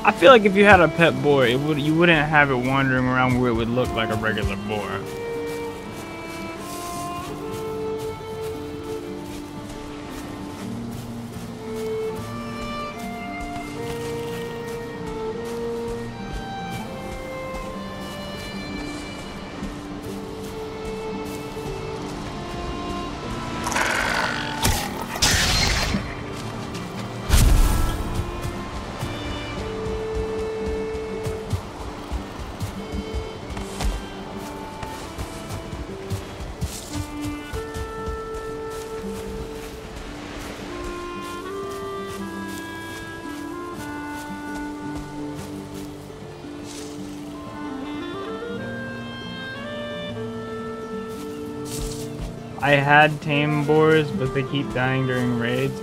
I feel like if you had a pet boar, you wouldn't have it wandering around where it would look like a regular boar. I had tame boars, but they keep dying during raids.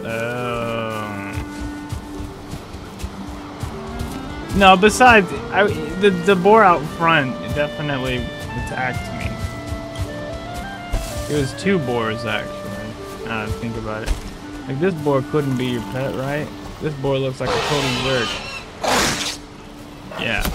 No, besides, the boar out front definitely attacked me. It was 2 boars, actually, now that I think about it. Like, this boar couldn't be your pet, right? This boar looks like a total jerk. Yeah.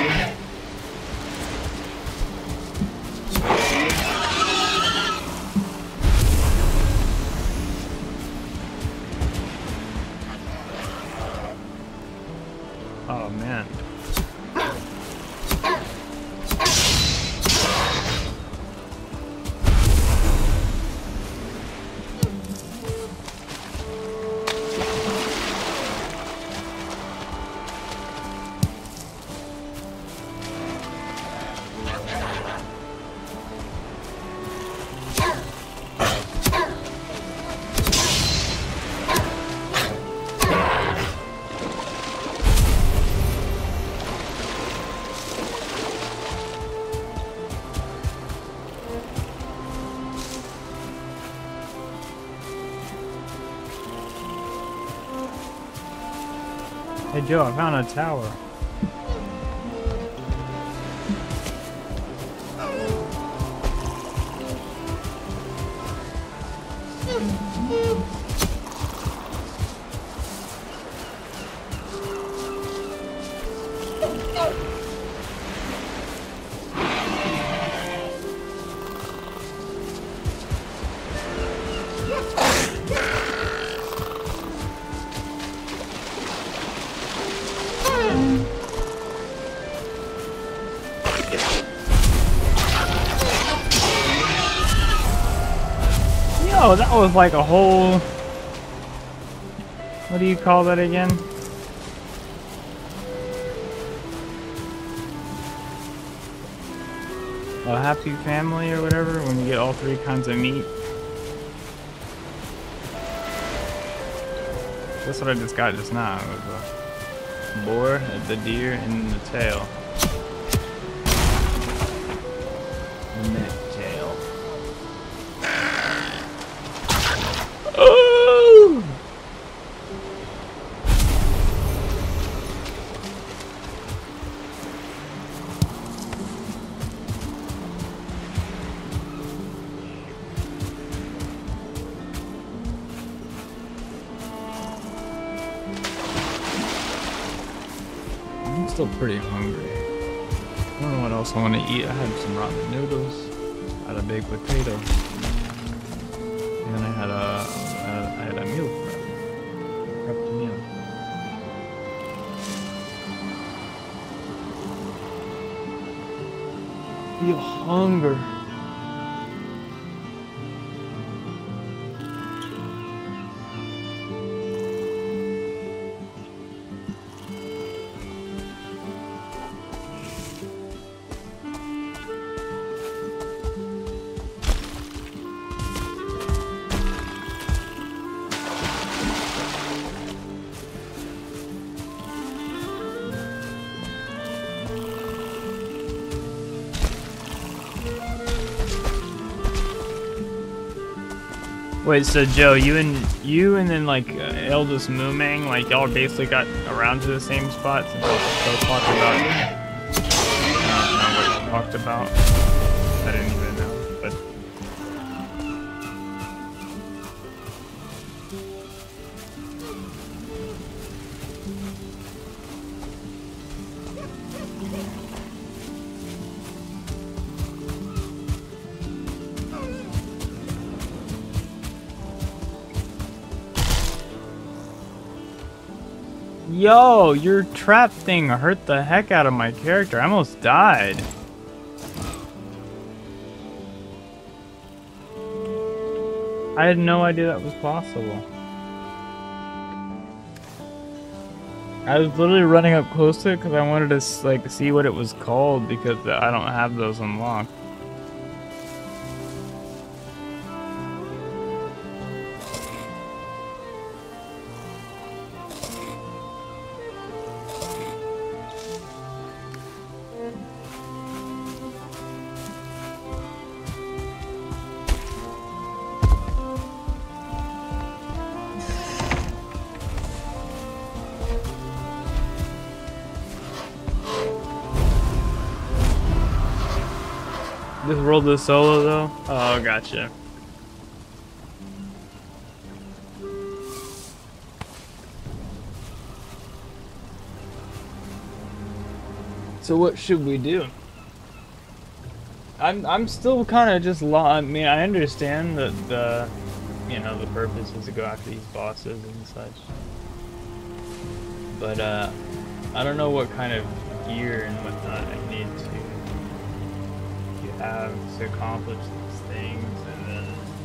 Oh, man. Hey Joe, I found a tower. Yo, that was like a whole... What do you call that again? A happy family or whatever, when you get all 3 kinds of meat. That's what I just got just now. It was a boar, the deer, and the tail. The neck tail. Oh! I'm still pretty hungry. I don't know what else I want to eat. I had some ramen noodles. I had a baked potato. And then I had a meal prep. Prepped meal. Feel hunger. Wait, so Joe, you and then like Eldest Moomang, like y'all basically got around to the same spot since y'all talked about. I don't know what you talked about. I didn't even know, but. Yo, your trap thing hurt the heck out of my character. I almost died. I had no idea that was possible. I was literally running up close to it because I wanted to like see what it was called because I don't have those unlocked. This world is solo though? Oh, gotcha. So what should we do? I'm still kind of just I mean, I understand that the purpose is to go after these bosses and such. But I don't know what kind of gear and whatnot I need to have to accomplish these things, and then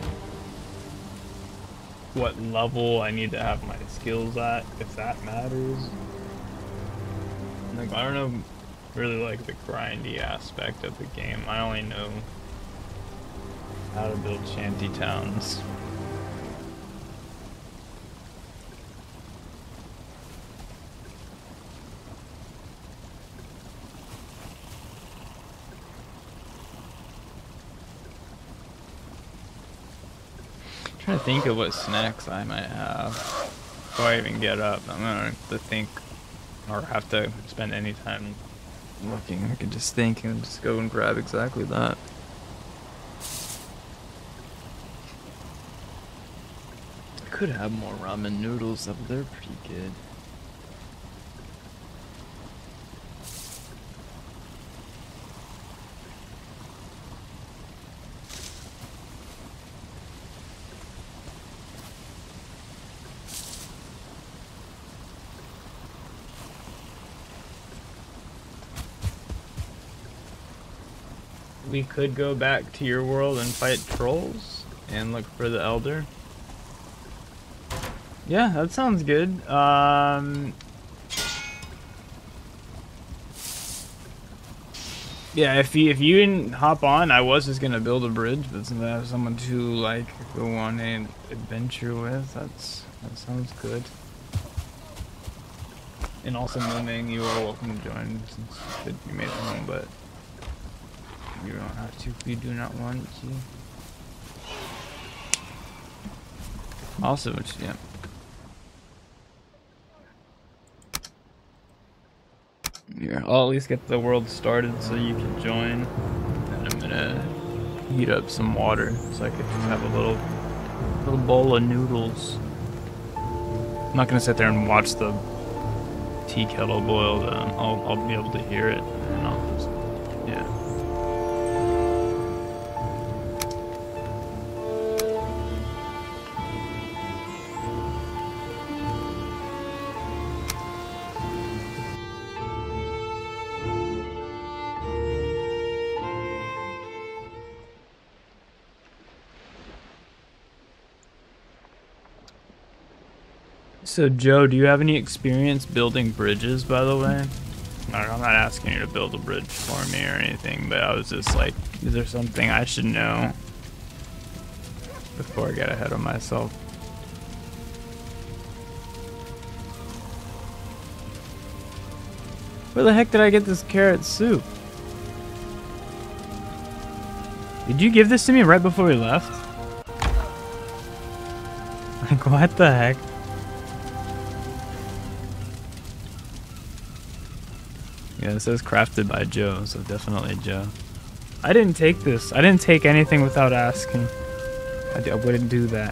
what level I need to have my skills at, if that matters. Like, I don't know really like the grindy aspect of the game. I only know how to build shanty towns. Trying to think of what snacks I might have before I even get up. I'm gonna have to think, or have to spend any time looking. I could just think and just go and grab exactly that. I could have more ramen noodles up there, pretty good. We could go back to your world and fight trolls and look for the Elder. Yeah, that sounds good. Yeah, if you didn't hop on, I was just gonna build a bridge, but since I have someone to like go on an adventure with, that sounds good. And also, Mooming, you are welcome to join since you made it home, but you don't have to if you do not want to. Also, yeah. Here, I'll at least get the world started so you can join. And I'm gonna heat up some water so I could just have a little bowl of noodles. I'm not gonna sit there and watch the tea kettle boil. I'll be able to hear it, and I'll just, yeah. So Joe, do you have any experience building bridges, by the way? I'm not asking you to build a bridge for me or anything, but I was just like, is there something I should know before I get ahead of myself? Where the heck did I get this carrot soup? Did you give this to me right before we left? Like, what the heck? Yeah, it says crafted by Joe, so definitely Joe. I didn't take this. I didn't take anything without asking. I wouldn't do that.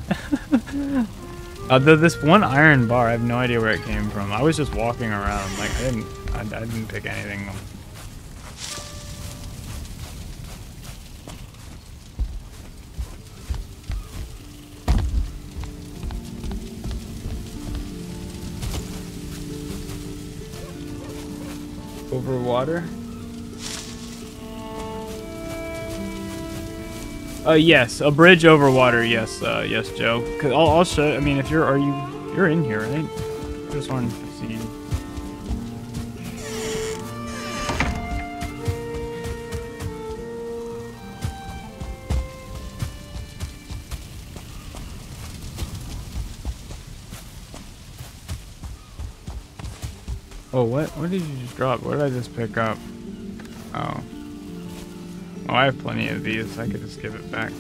This one iron bar, I have no idea where it came from. I was just walking around. Like, I didn't pick anything. over water. Yes, a bridge over water. Yes, yes, Joe. Cause I'll show. I mean, if you're in here, right? I just wanted to see you. Oh, what? What did you just drop? What did I just pick up? Oh. Oh, I have plenty of these. I could just give it back.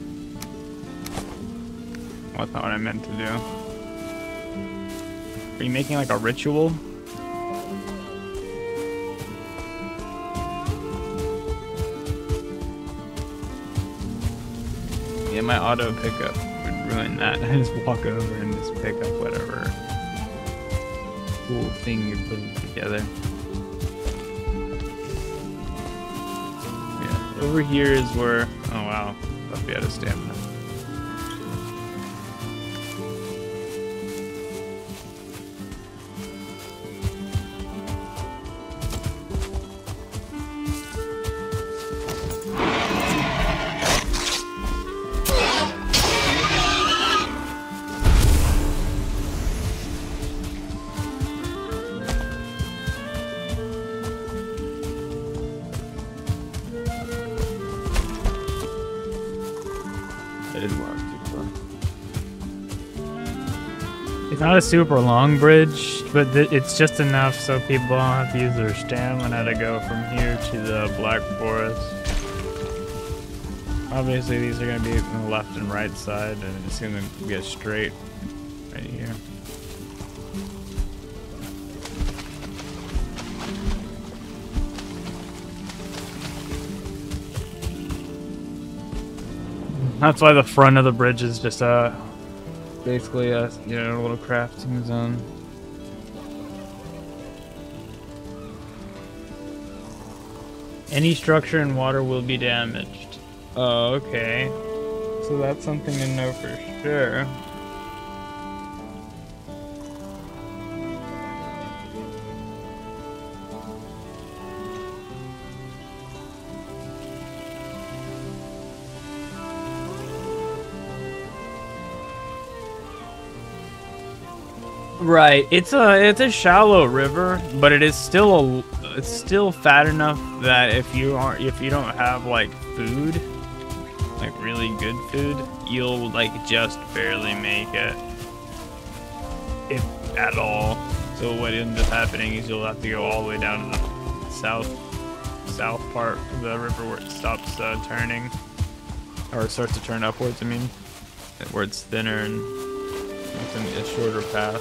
Well, that's not what I meant to do. Are you making like a ritual? Yeah, my auto pickup would ruin that. I just walk over and just pick up whatever cool thing you're putting together. Yeah, over here is where. Oh wow, I'll be out of stamina. It's not a super long bridge, but it's just enough so people don't have to use their stamina to go from here to the Black Forest. Obviously these are going to be on the left and right side, and it's going to get straight right here. That's why the front of the bridge is just basically a little crafting zone. Any structure in water will be damaged. Oh, okay. So that's something to know for sure. Right, it's a shallow river, but it is still it's still fat enough that if you don't have like food, like really good food, you'll like just barely make it, if at all. So what ends up happening is you'll have to go all the way down to the south part of the river where it stops turning, or it starts to turn upwards. I mean, where it's thinner and it's a shorter path.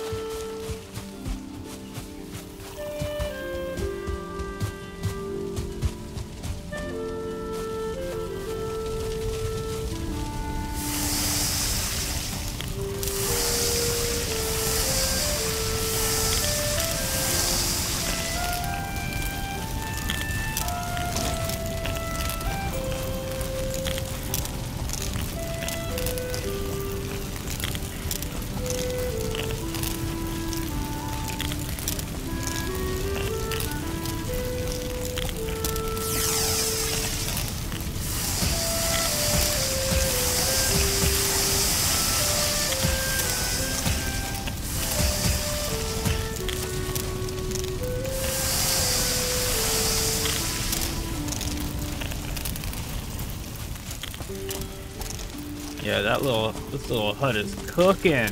Yeah, this little hut is cooking.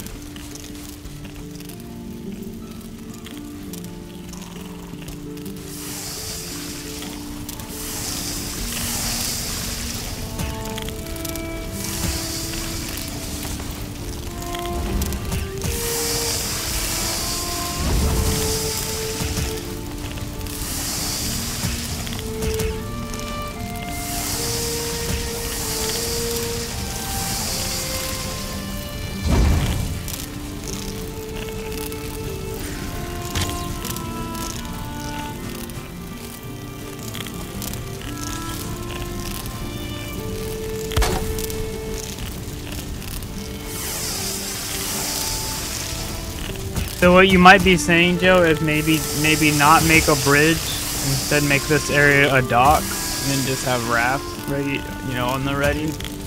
So what you might be saying, Joe, is maybe not make a bridge Instead, make this area a dock, and then just have rafts ready, you know, on the ready.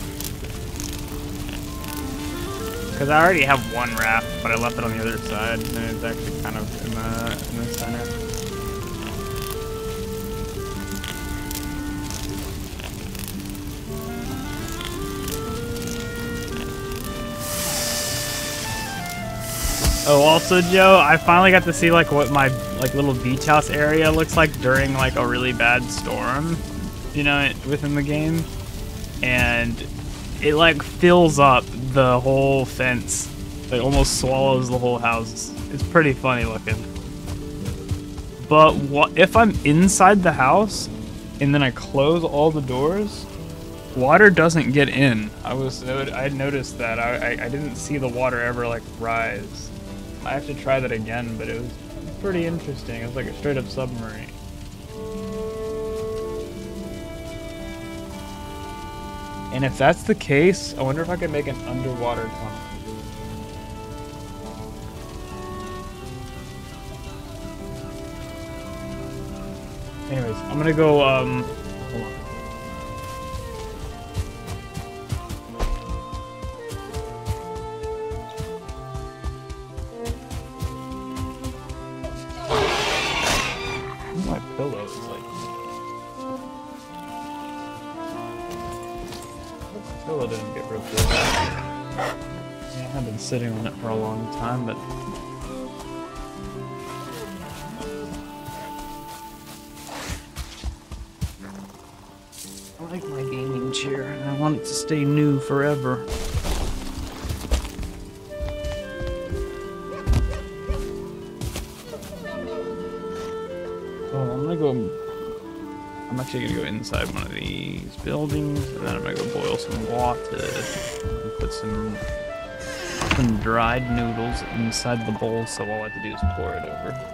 Because I already have one raft, but I left it on the other side, and it's actually kind of in the center. Oh, also, Joe, I finally got to see like what my like little beach house area looks like during like a really bad storm, you know, within the game, and it like fills up the whole fence, like almost swallows the whole house. It's pretty funny looking. But what if I'm inside the house and then I close all the doors? Water doesn't get in. I had noticed that. I didn't see the water ever like rise. I have to try that again, but it was pretty interesting. It was like a straight up submarine. And if that's the case, I wonder if I could make an underwater tunnel. Anyways, I'm gonna go, hold on. My pillow is like... My pillow didn't get ripped off. Yeah, I've been sitting on it for a long time, but... I like my gaming chair, and I want it to stay new forever. Oh, I'm actually gonna go inside one of these buildings, and then I'm gonna go boil some water and put some dried noodles inside the bowl, so all I have to do is pour it over.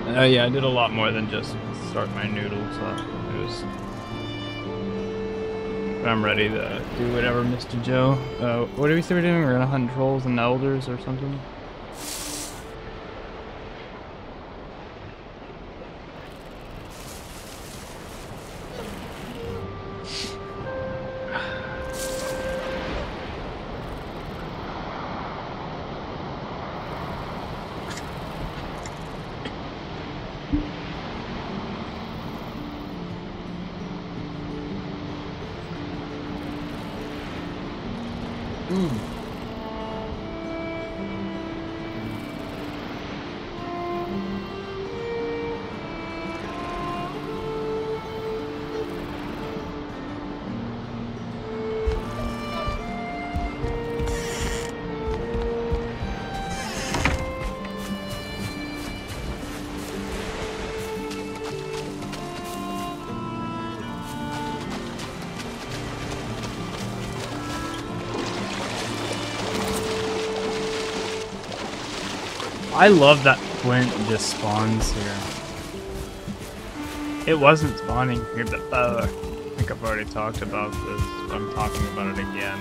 Yeah, I did a lot more than just start my noodles up. It was. But I'm ready to do whatever, Mr. Joe. What do we say we're doing? We're gonna hunt trolls and elders or something? I love that Flint just spawns here. It wasn't spawning here, but I think I've already talked about this, but I'm talking about it again.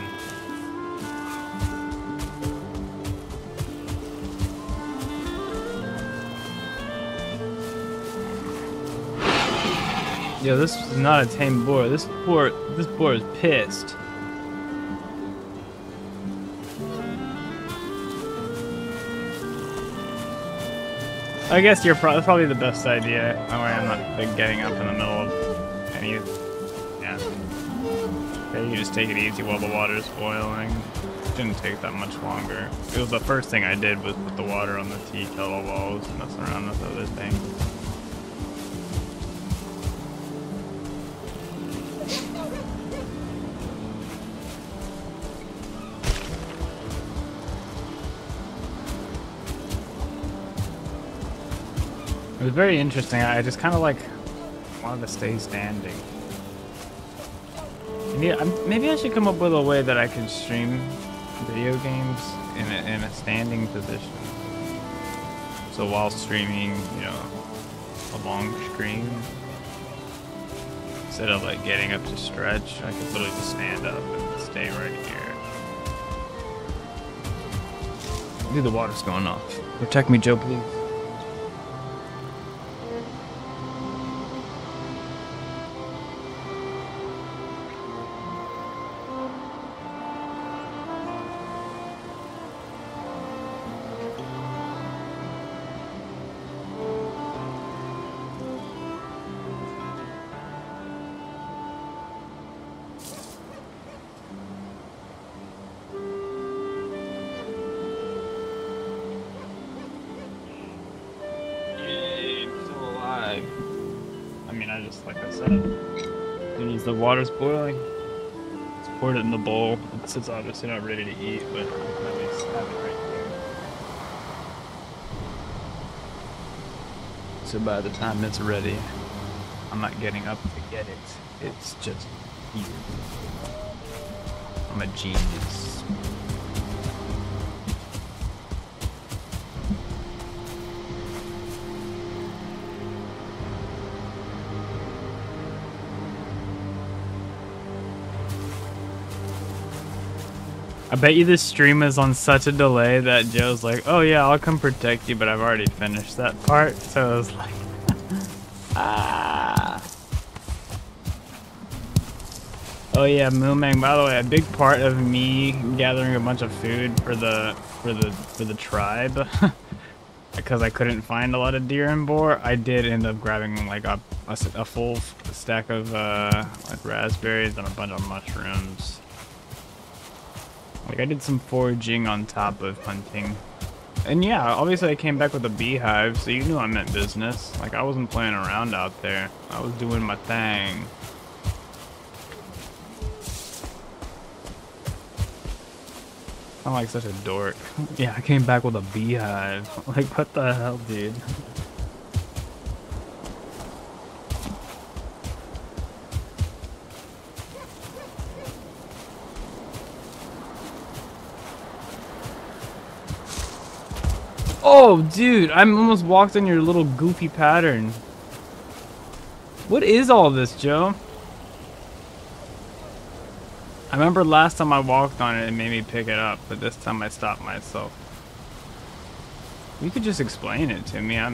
Yo, this is not a tame boar. This boar is pissed. I guess you're probably the best idea. That way I'm not like, getting up in the middle of any. Yeah. Okay, you just take it easy while the water's boiling. It didn't take that much longer. It was the first thing I did was put the water on the tea kettle while I was messing around with other things. It was very interesting. I just kind of like wanted to stay standing. Yeah, maybe I should come up with a way that I can stream video games in a standing position. So while streaming, you know, a long screen, instead of like getting up to stretch, I could literally just stand up and stay right here. Dude, the water's going off. Protect me, Joe, please. Like I said, as soon as the water's boiling, just pour it in the bowl. It's obviously not ready to eat, but I can at least have it right here. So by the time it's ready, I'm not getting up to get it. It's just here. I'm a genius. I bet you this stream is on such a delay that Joe's like, oh yeah, I'll come protect you, but I've already finished that part, so I was like, ah. Oh yeah, Moomang, by the way, a big part of me gathering a bunch of food for the tribe, because I couldn't find a lot of deer and boar, I did end up grabbing like a full stack of like raspberries and a bunch of mushrooms. Like, I did some foraging on top of hunting. And yeah, obviously I came back with a beehive, so you knew I meant business. Like, I wasn't playing around out there. I was doing my thing. I'm like such a dork. Yeah, I came back with a beehive. Like, what the hell, dude? Oh, dude, I almost walked on your little goofy pattern. What is all this, Joe? I remember last time I walked on it, it made me pick it up, but this time I stopped myself. You could just explain it to me.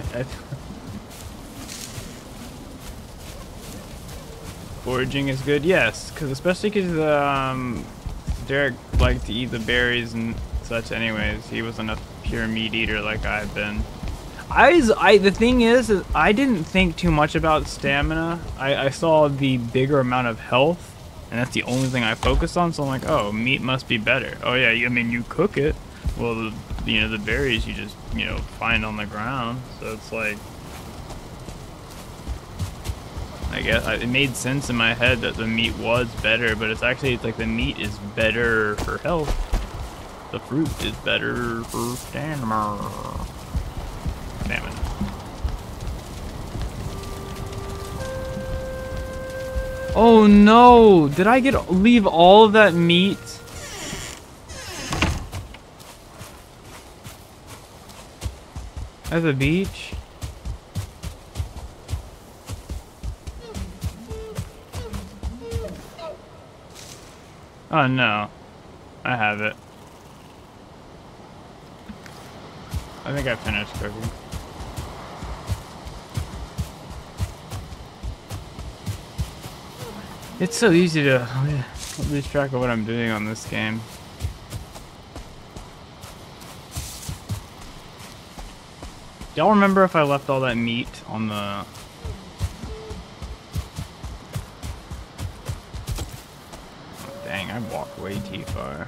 Foraging is good, yes, because especially because Derek liked to eat the berries and such. Anyways, he wasn't a pure meat eater like I've been. The thing is I didn't think too much about stamina. I saw the bigger amount of health, and that's the only thing I focused on. So I'm like, oh, meat must be better. Oh yeah, I mean you cook it. Well, the berries you just find on the ground. So it's like, I guess it made sense in my head that the meat was better, but it's like the meat is better for health. The fruit is better for stamina. Oh no! Did I leave all of that meat? At the beach? Oh no. I have it. I think I finished cooking. It's so easy to lose track of what I'm doing on this game. Y'all remember if I left all that meat on the... Dang, I walked way too far.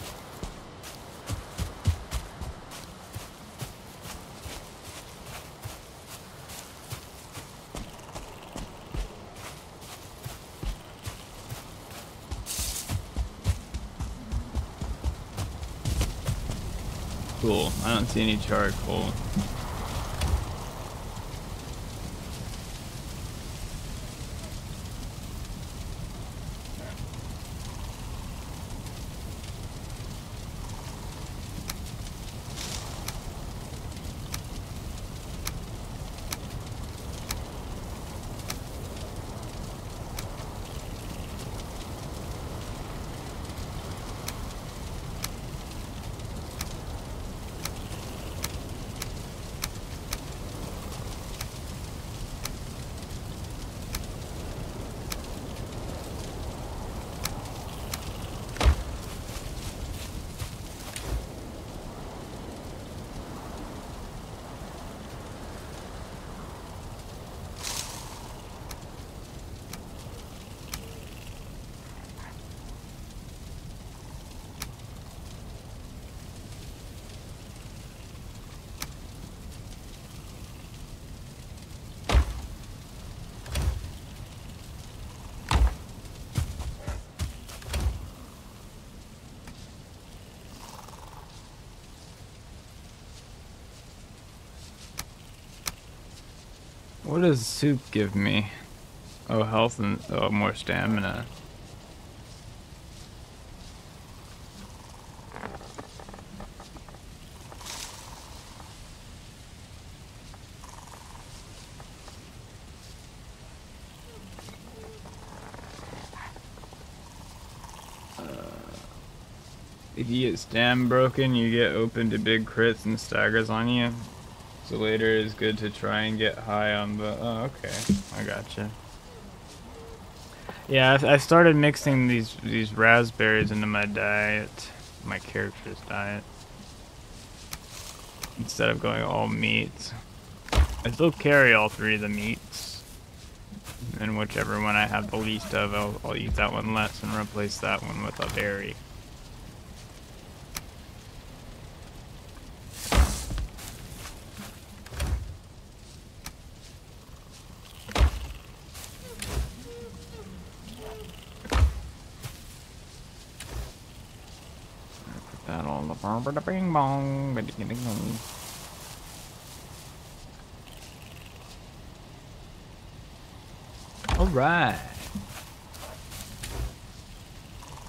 Cool, I don't see any charcoal. What does soup give me? Oh, health and more stamina. If you get stam broken, you get open to big crits and staggers on you. So later it's good to try and get high on the... Oh, okay. I gotcha. Yeah, I started mixing these raspberries into my diet. My character's diet. Instead of going all meats. I still carry all three of the meats. And whichever one I have the least of, I'll eat that one less and replace that one with a berry. That on the farm, but bing bong, but ding dong. All right.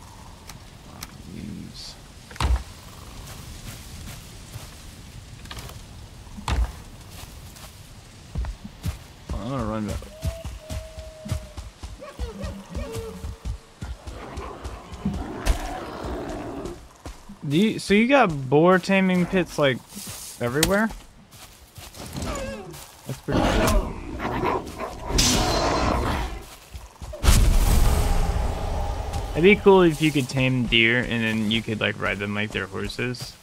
Use. I'm gonna run back. So you got boar taming pits like everywhere? That's pretty cool. It'd be cool if you could tame deer and then you could like ride them like they're horses.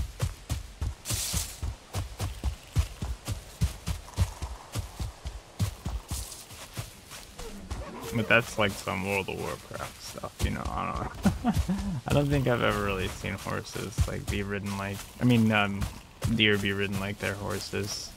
But that's like some World of Warcraft stuff, you know. I don't know. I don't think I've ever really seen horses like be ridden like, I mean, deer be ridden like they're horses.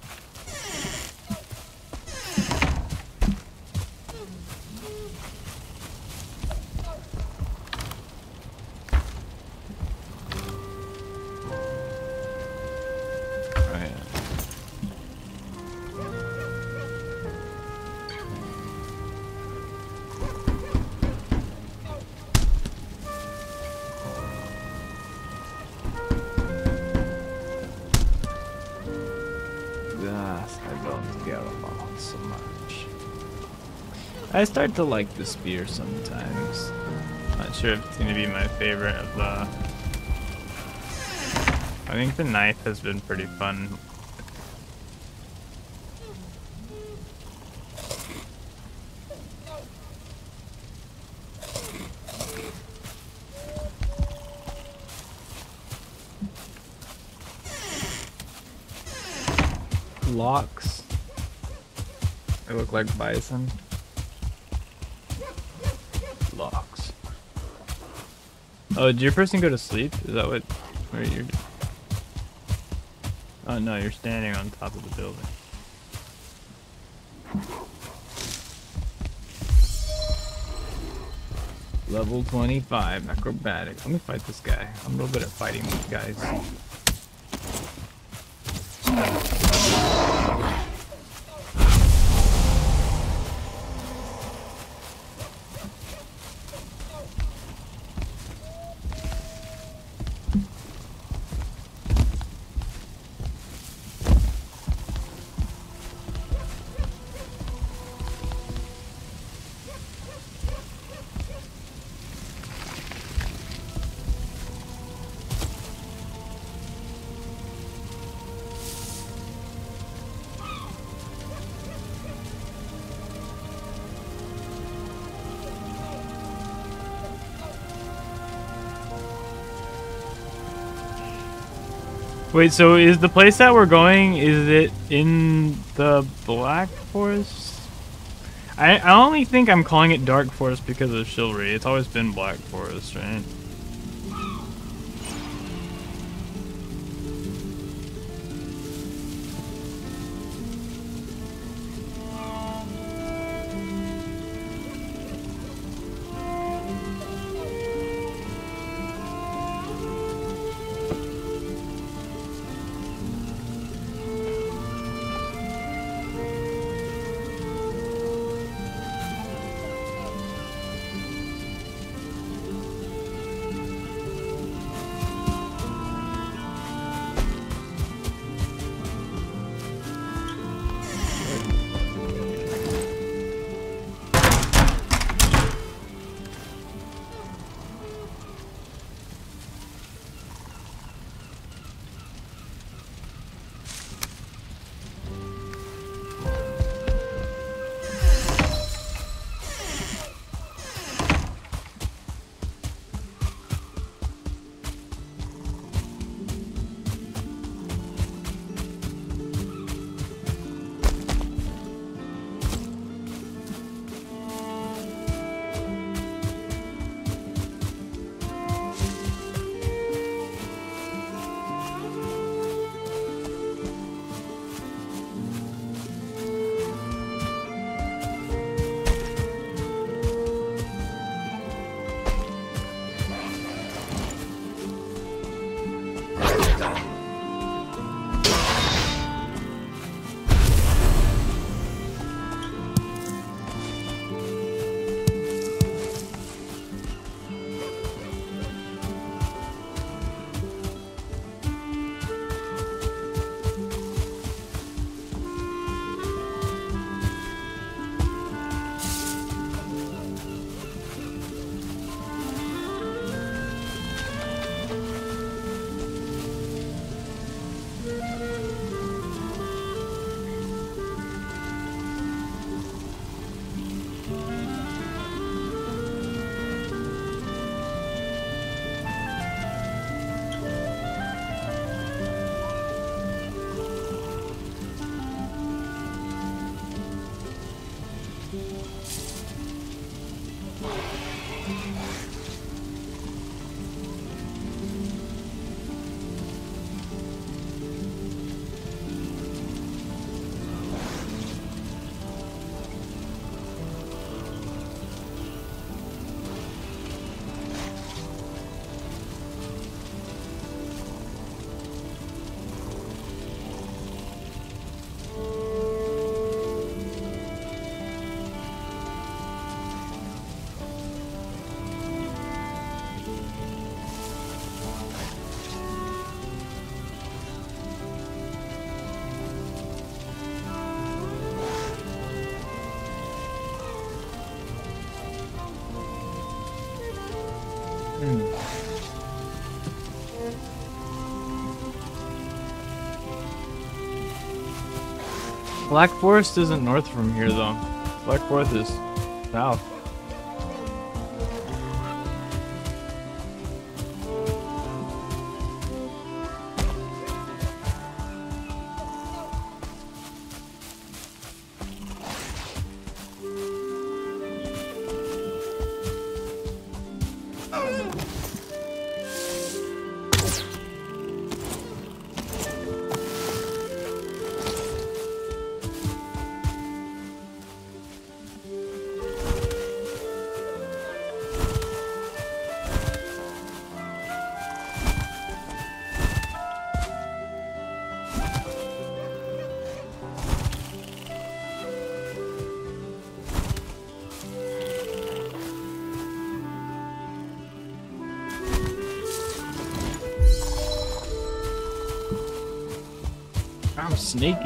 I start to like the spear sometimes. Not sure if it's gonna be my favorite of the... I think the knife has been pretty fun. Locks. They look like bison. Locks. Oh, did your person go to sleep? Is that what? Where you're? Oh no, you're standing on top of the building. Level 25 acrobatics. Let me fight this guy. I'm real good at fighting these guys. Wait, so is the place that we're going, is it in the Black Forest? I only think I'm calling it Dark Forest because of chivalry. It's always been Black Forest, right? Black Forest isn't north from here though. Black Forest is south. I'm sneaky.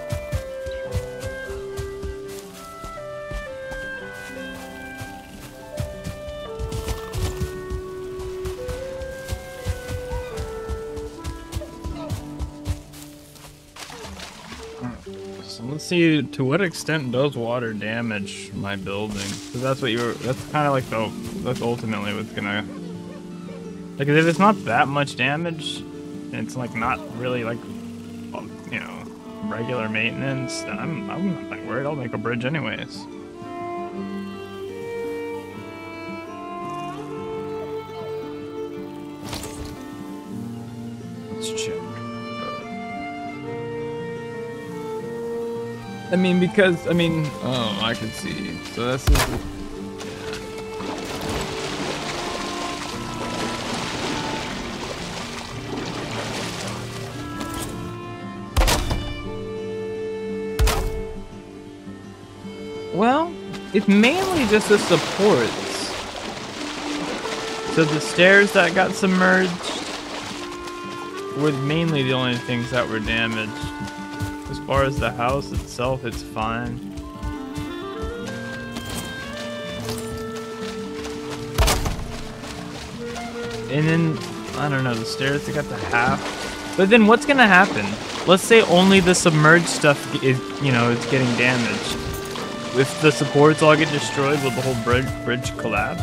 So let's see, to what extent does water damage my building? Because that's what that's kind of like that's ultimately what's gonna, like, if it's not that much damage, and it's like not really like, you know, regular maintenance, then I'm not that worried. I'll make a bridge anyways. Let's check. I mean, because, I mean, oh, I can see. So this is, well, it's mainly just the supports. So the stairs that got submerged were mainly the only things that were damaged. As far as the house itself, it's fine. And then, I don't know, the stairs, they got the half. But then what's gonna happen? Let's say only the submerged stuff is, you know, it's getting damaged. If the supports all get destroyed, will the whole bridge collapse?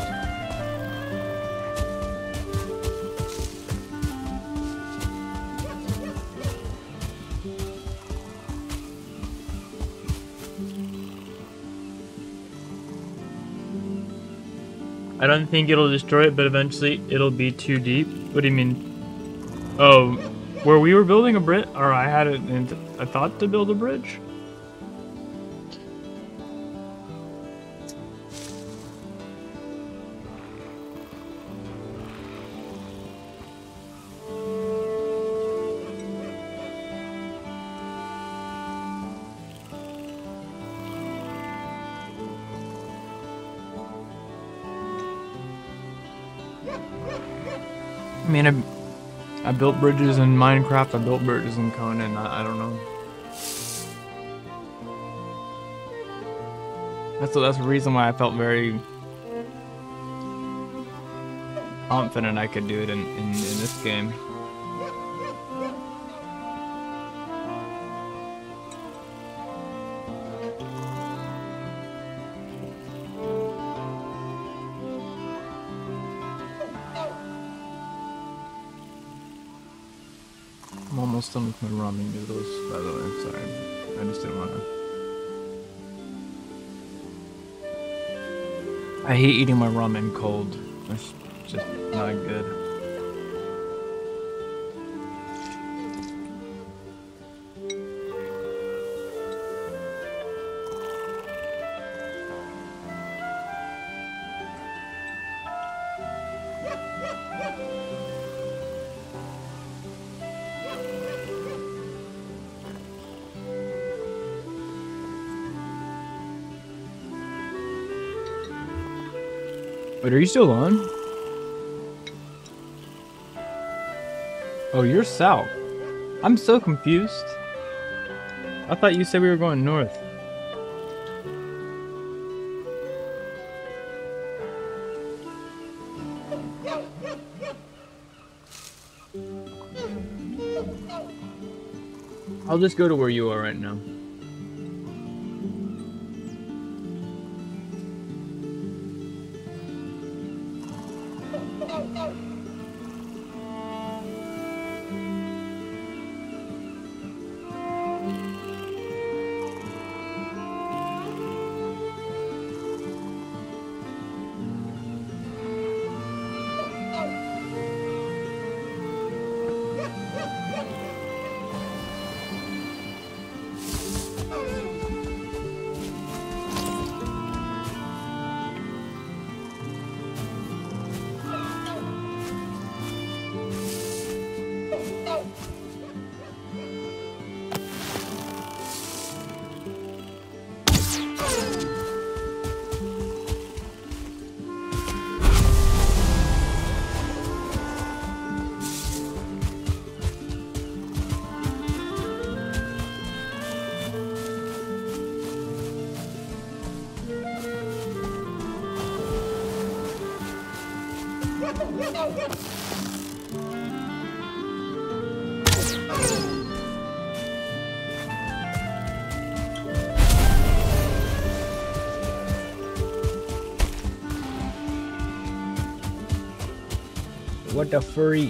I don't think it'll destroy it, but eventually it'll be too deep. What do you mean? Oh, where we were building a bridge, or I had it, I thought to build a bridge. I mean, I built bridges in Minecraft, I built bridges in Conan, I don't know. That's the reason why I felt very confident I could do it in this game. I'm almost done with my ramen noodles, by the way, sorry. I just didn't want to... I hate eating my ramen cold. It's just not good. Wait, are you still on? Oh, you're south. I'm so confused. I thought you said we were going north. I'll just go to where you are right now. What the freak?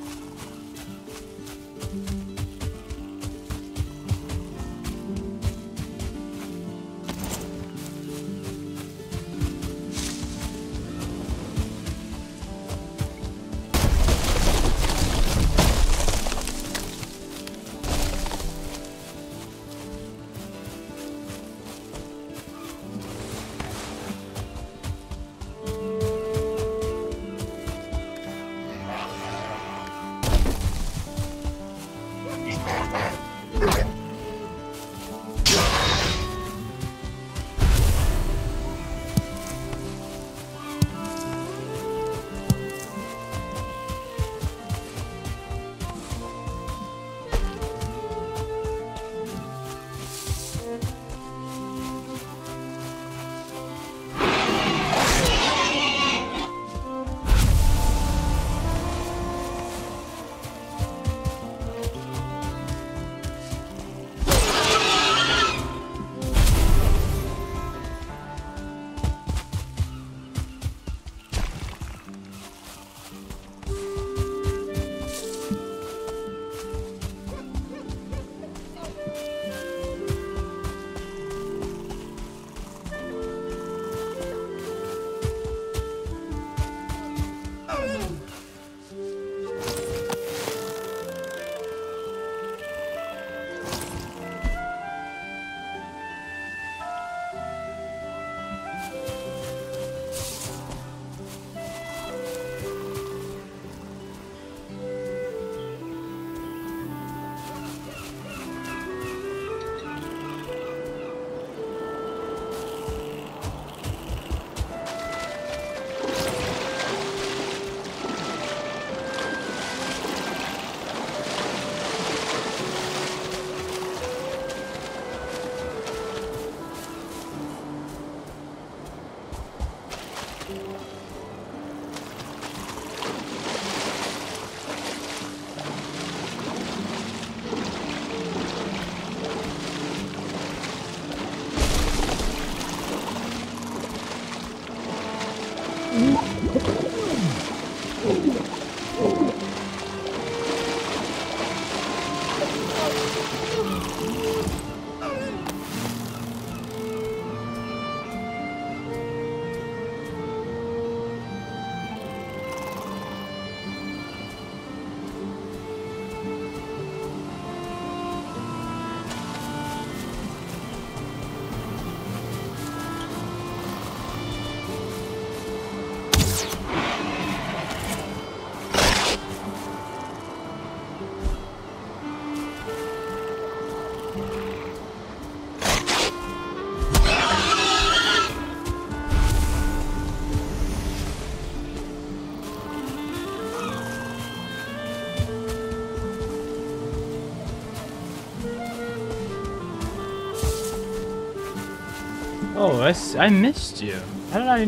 Oh, I missed you. How did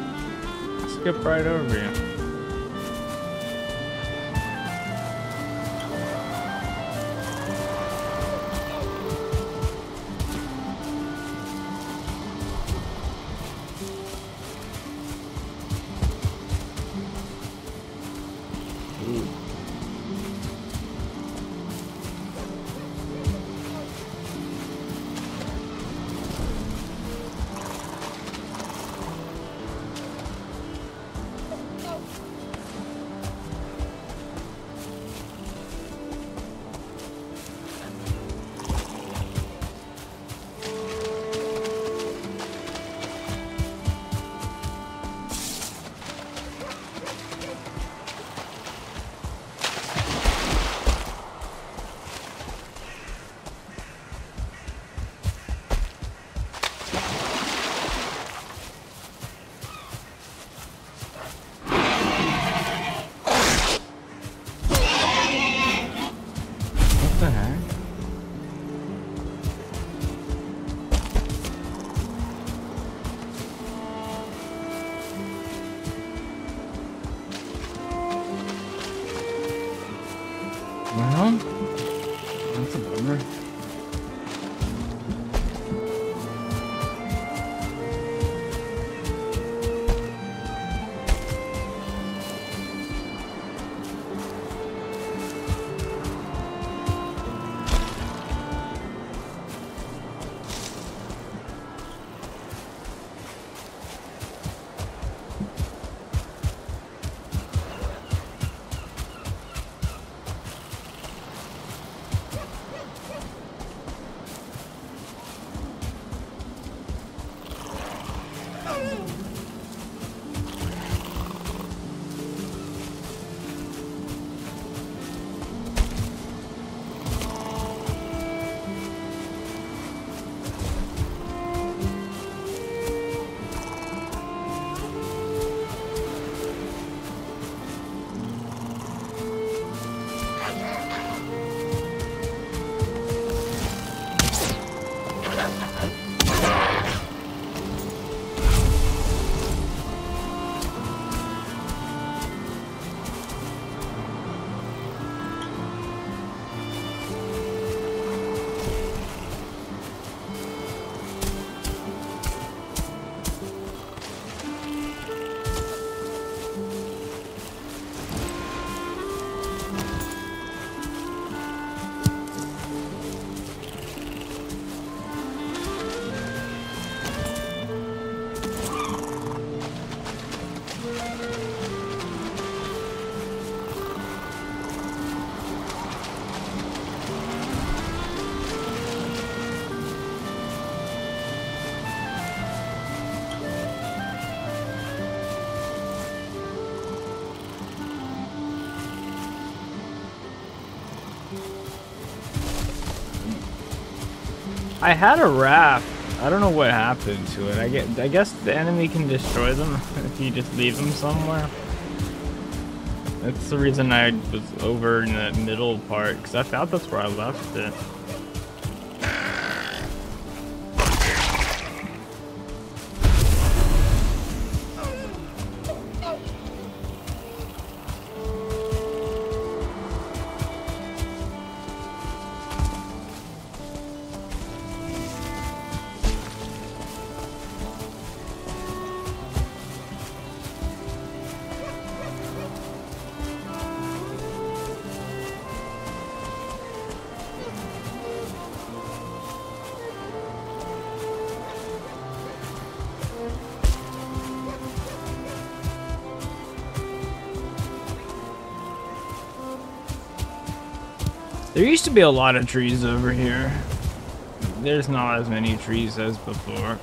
I skip right over you? I had a raft. I don't know what happened to it. I guess the enemy can destroy them if you just leave them somewhere. That's the reason I was over in the middle part, because I thought that's where I left it. There used to be a lot of trees over here. There's not as many trees as before.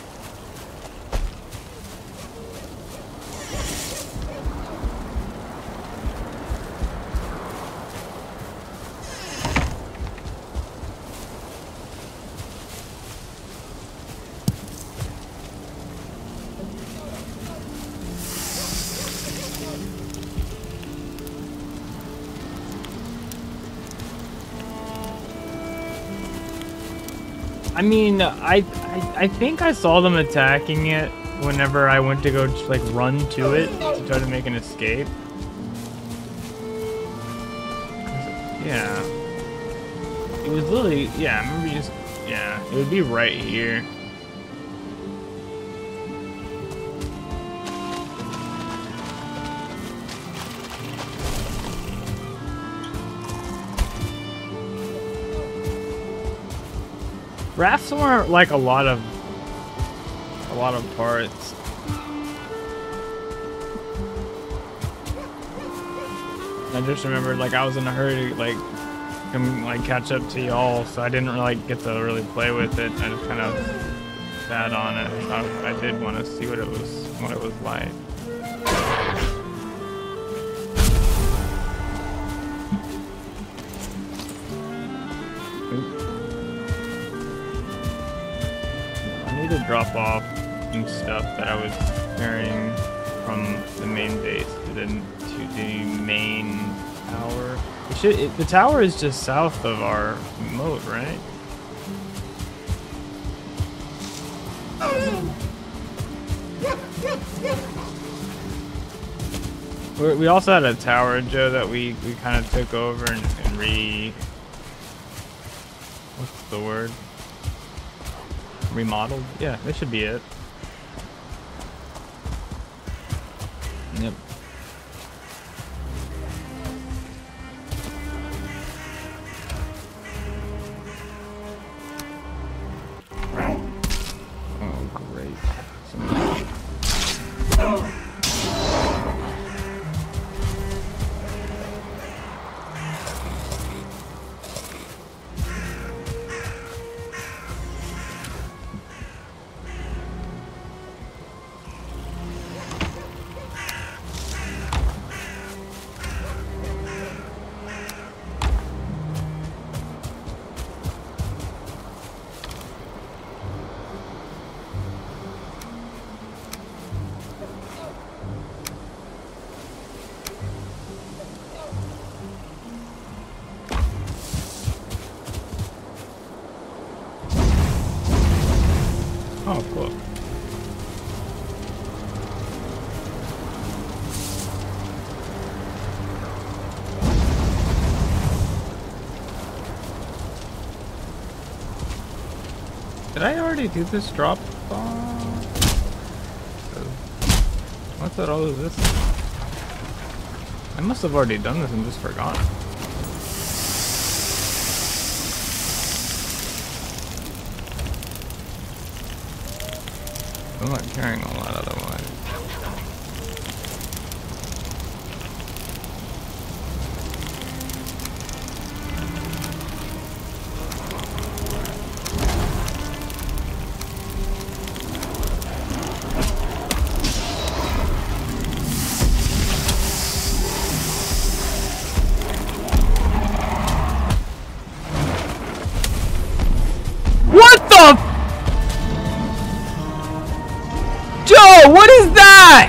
I mean, I think I saw them attacking it whenever I went to go just, like, run to it to try to make an escape. Yeah. It was literally, yeah, I remember just, yeah, it would be right here. Rafts weren't like a lot of parts. I just remembered like I was in a hurry to like come like catch up to y'all, so I didn't like get to really play with it. I just kind of sat on it. I did want to see what it was like. To drop off some stuff that I was carrying from the main base to the main tower. The tower is just south of our moat, right? We also had a tower, Joe, that we kind of took over and what's the word? Remodeled? Yeah, this should be it. Yep. Oh, great. Oh, cool. Did I already do this drop off? What's that all of this? I must have already done this and just forgot. I'm not carrying a lot otherwise. Bro, what is that?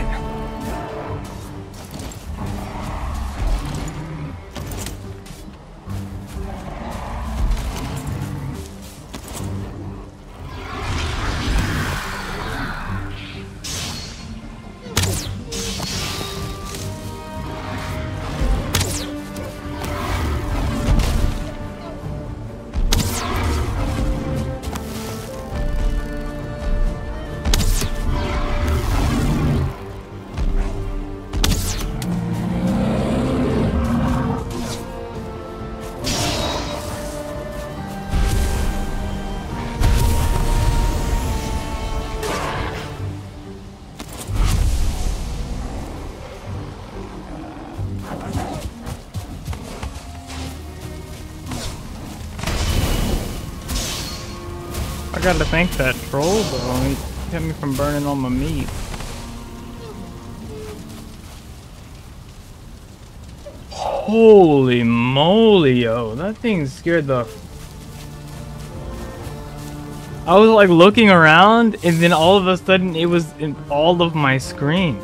I gotta thank that troll though, he kept me from burning all my meat. Holy moly, yo, that thing scared the... I was like looking around and then all of a sudden it was in all of my screen.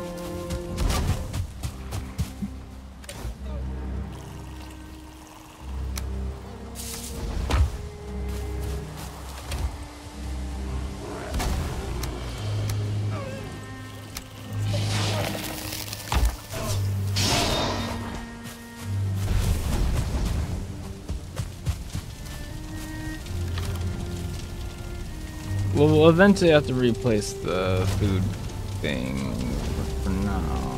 Well, we'll eventually have to replace the food thing, but for now...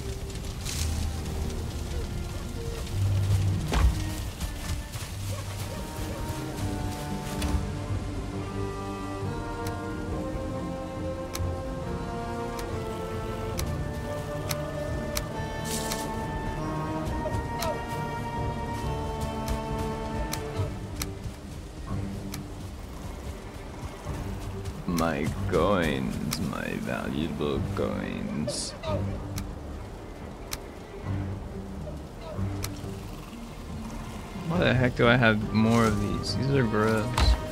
My coins, my valuable coins. Why the heck do I have more of these? These are gross.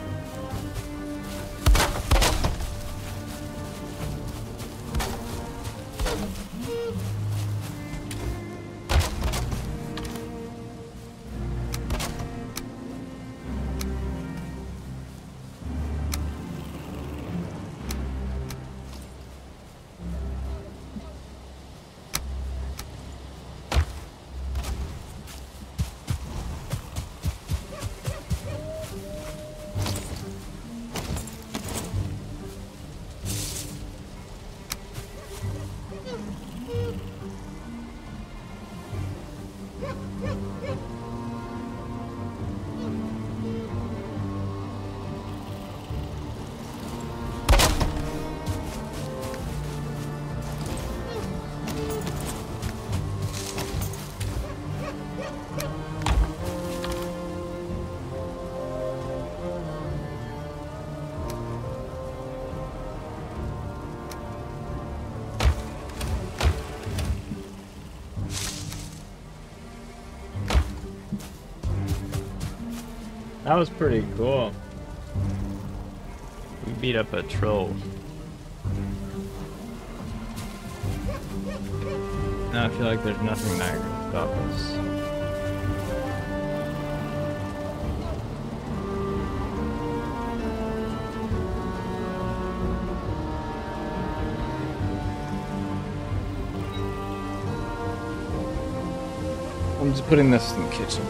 That was pretty cool. We beat up a troll. Now I feel like there's nothing that can stop us. I'm just putting this in the kitchen.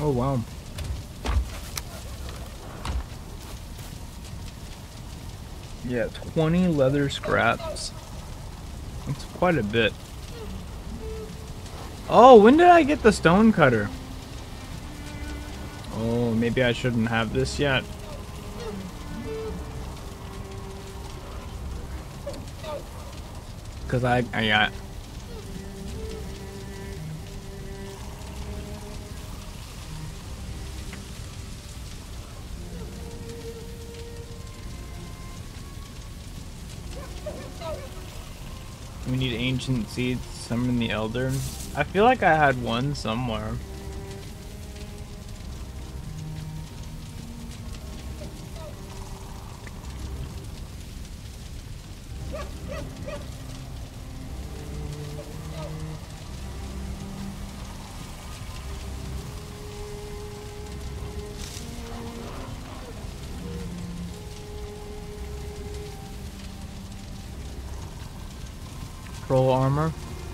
Oh wow. Yeah, 20 leather scraps. That's quite a bit. Oh, when did I get the stone cutter? Oh, maybe I shouldn't have this yet. Cause I got. We need ancient seeds, summon the elder. I feel like I had one somewhere. Troll armor.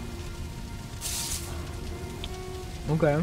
Okay.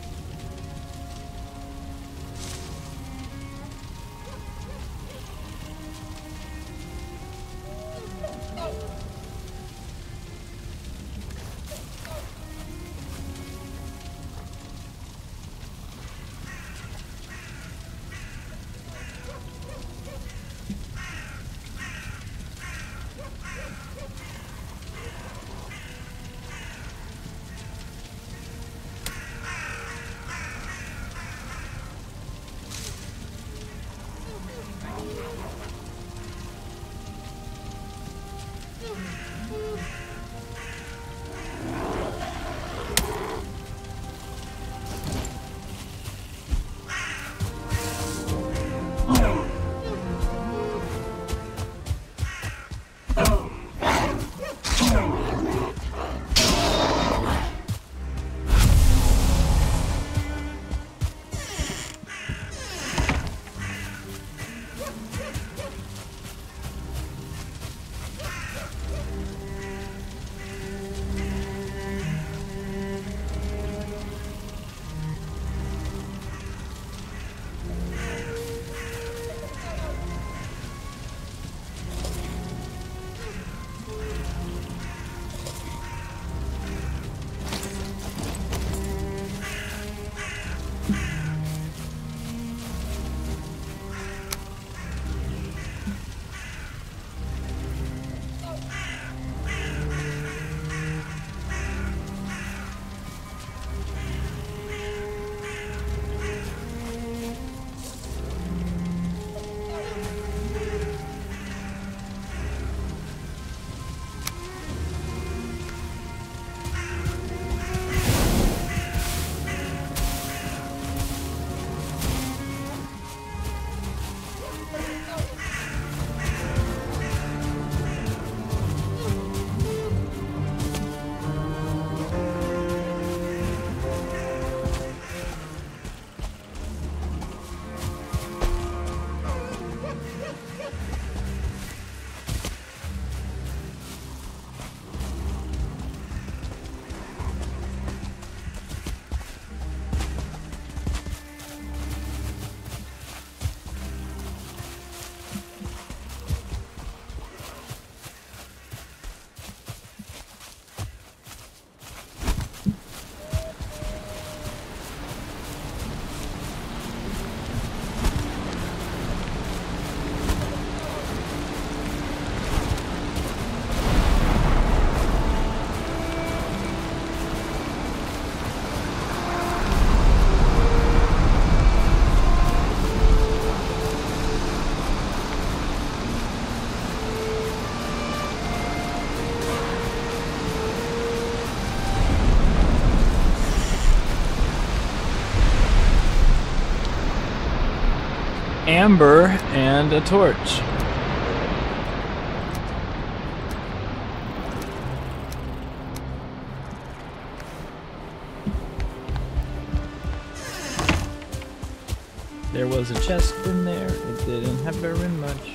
Amber and a torch. There was a chest in there. It didn't have very much.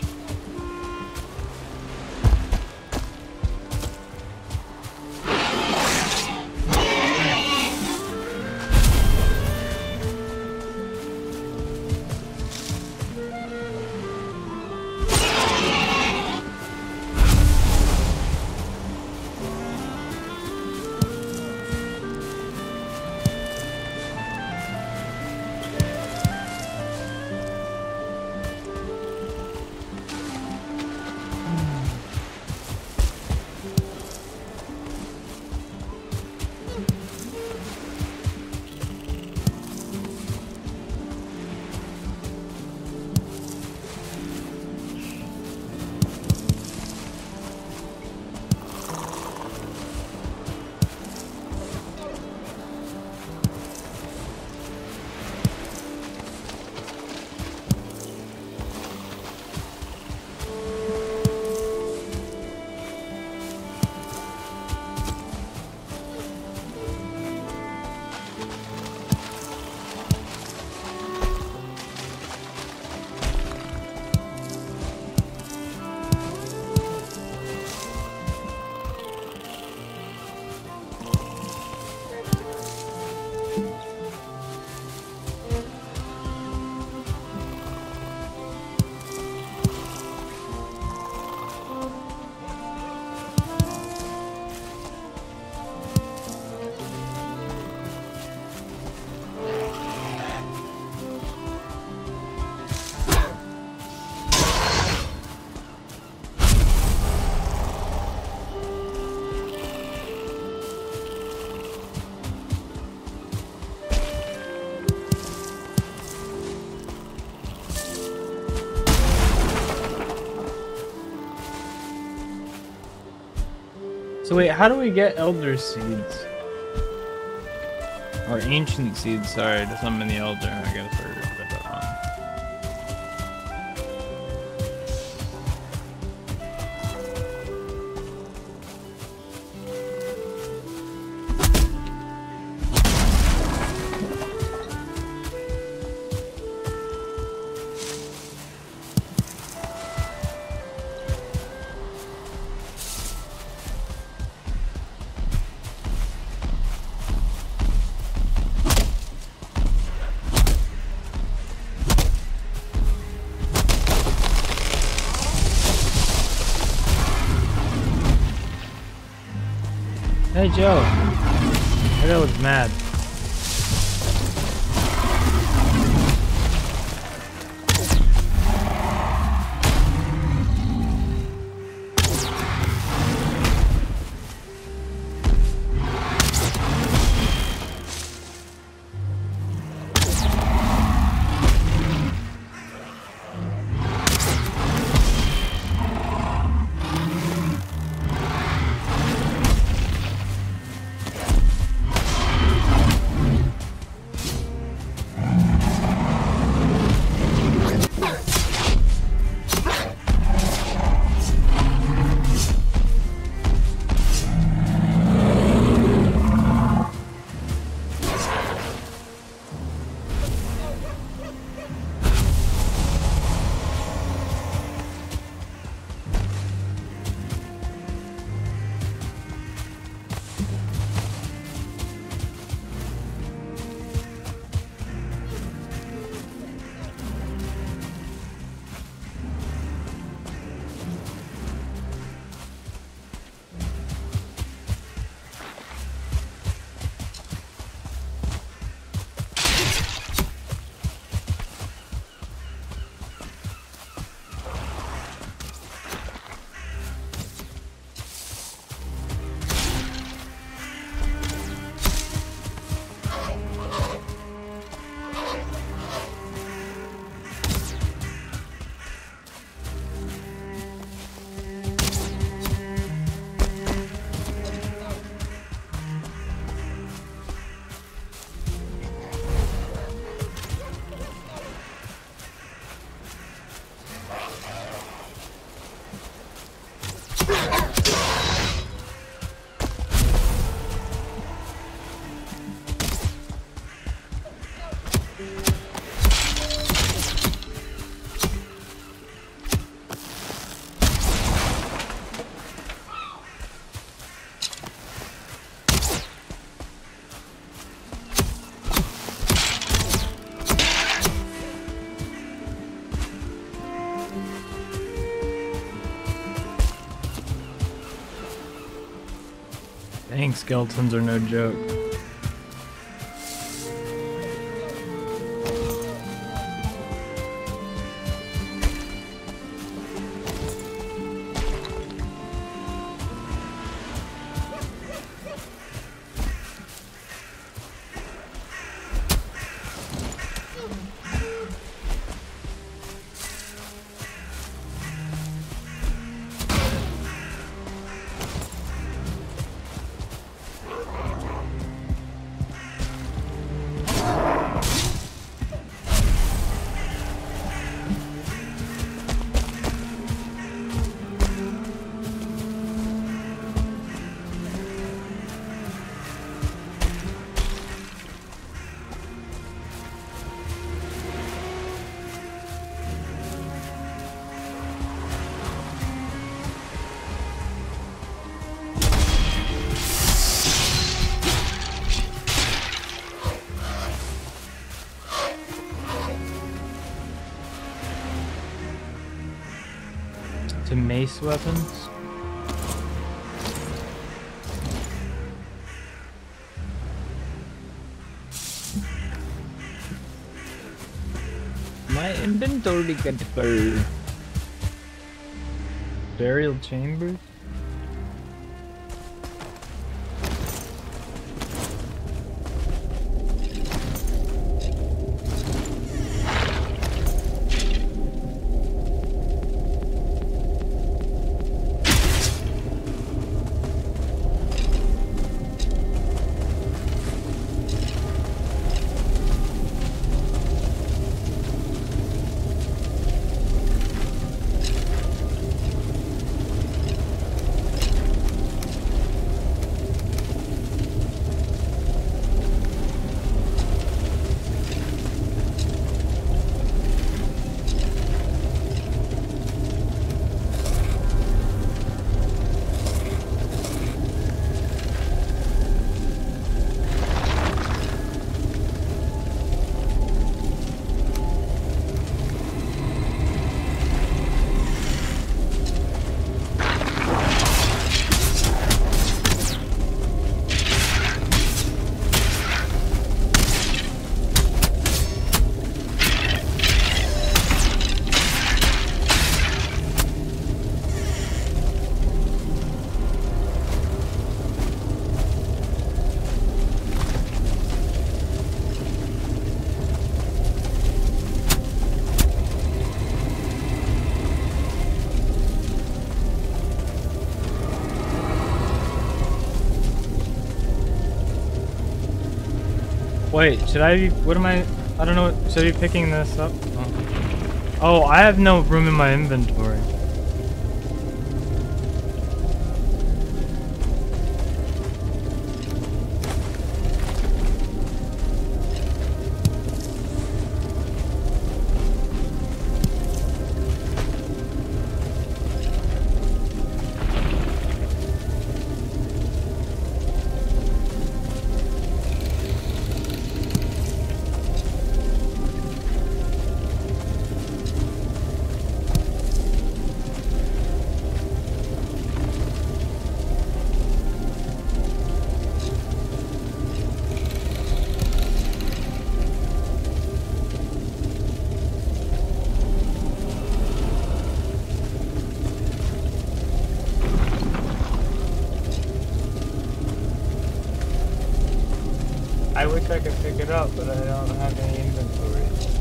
So wait, how do we get Elder Seeds? Or Ancient Seeds, sorry, to summon the Elder, I guess, or got that wrong. Hey Joe, that guy looks mad. Dang, skeletons are no joke. To mace weapons? My inventory got full. Burial chambers? Wait, should I be, what am I don't know, should I be picking this up? Oh, I have no room in my inventory. I wish I could pick it up, but I don't have any inventory.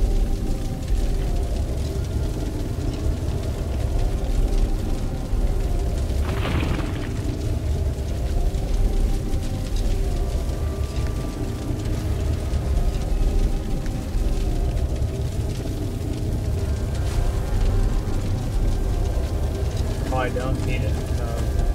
Oh, I don't need it. No.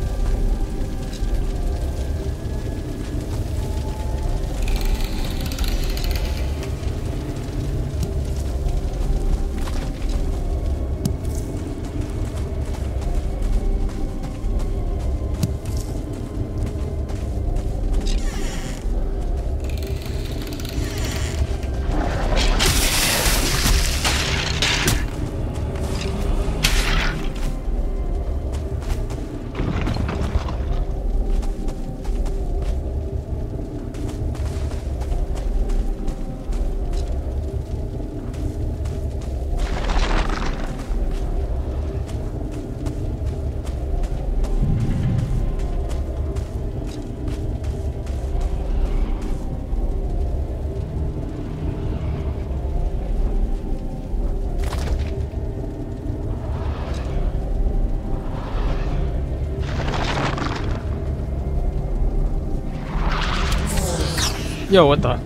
Yo, what the?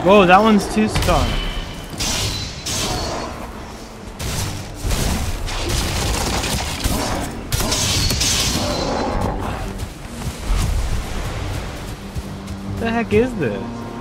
Whoa, that one's 2-star. What the heck is this?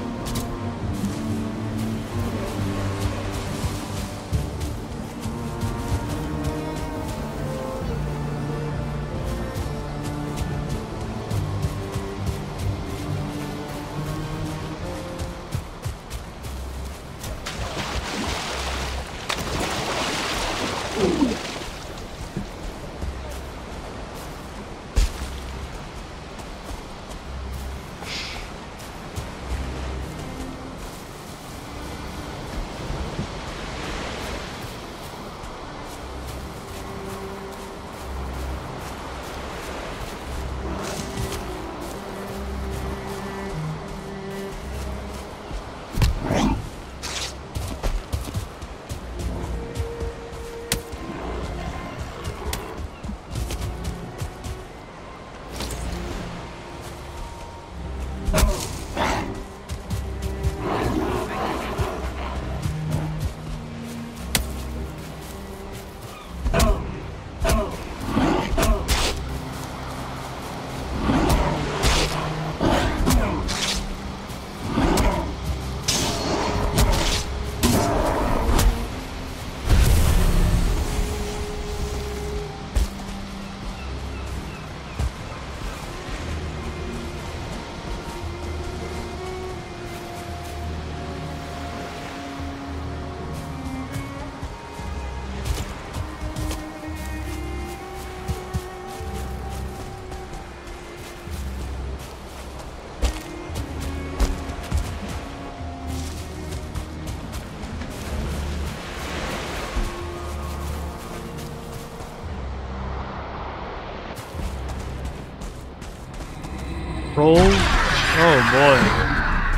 Roll? Oh boy.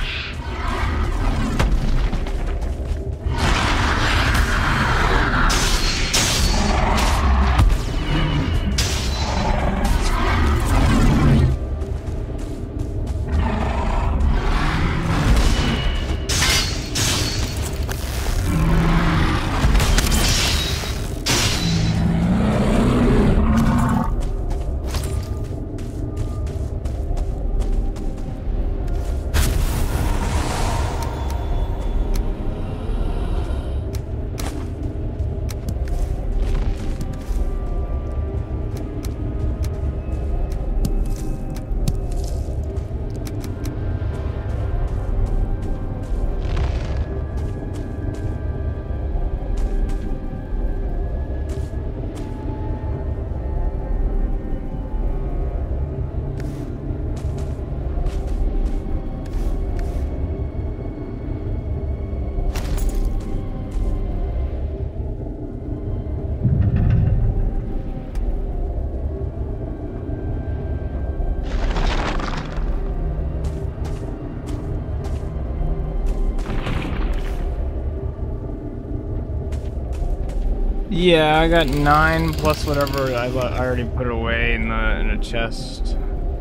Yeah, I got 9 plus whatever I already put away in a chest.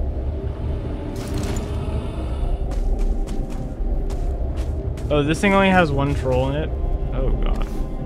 Oh, this thing only has 1 troll in it? Oh god.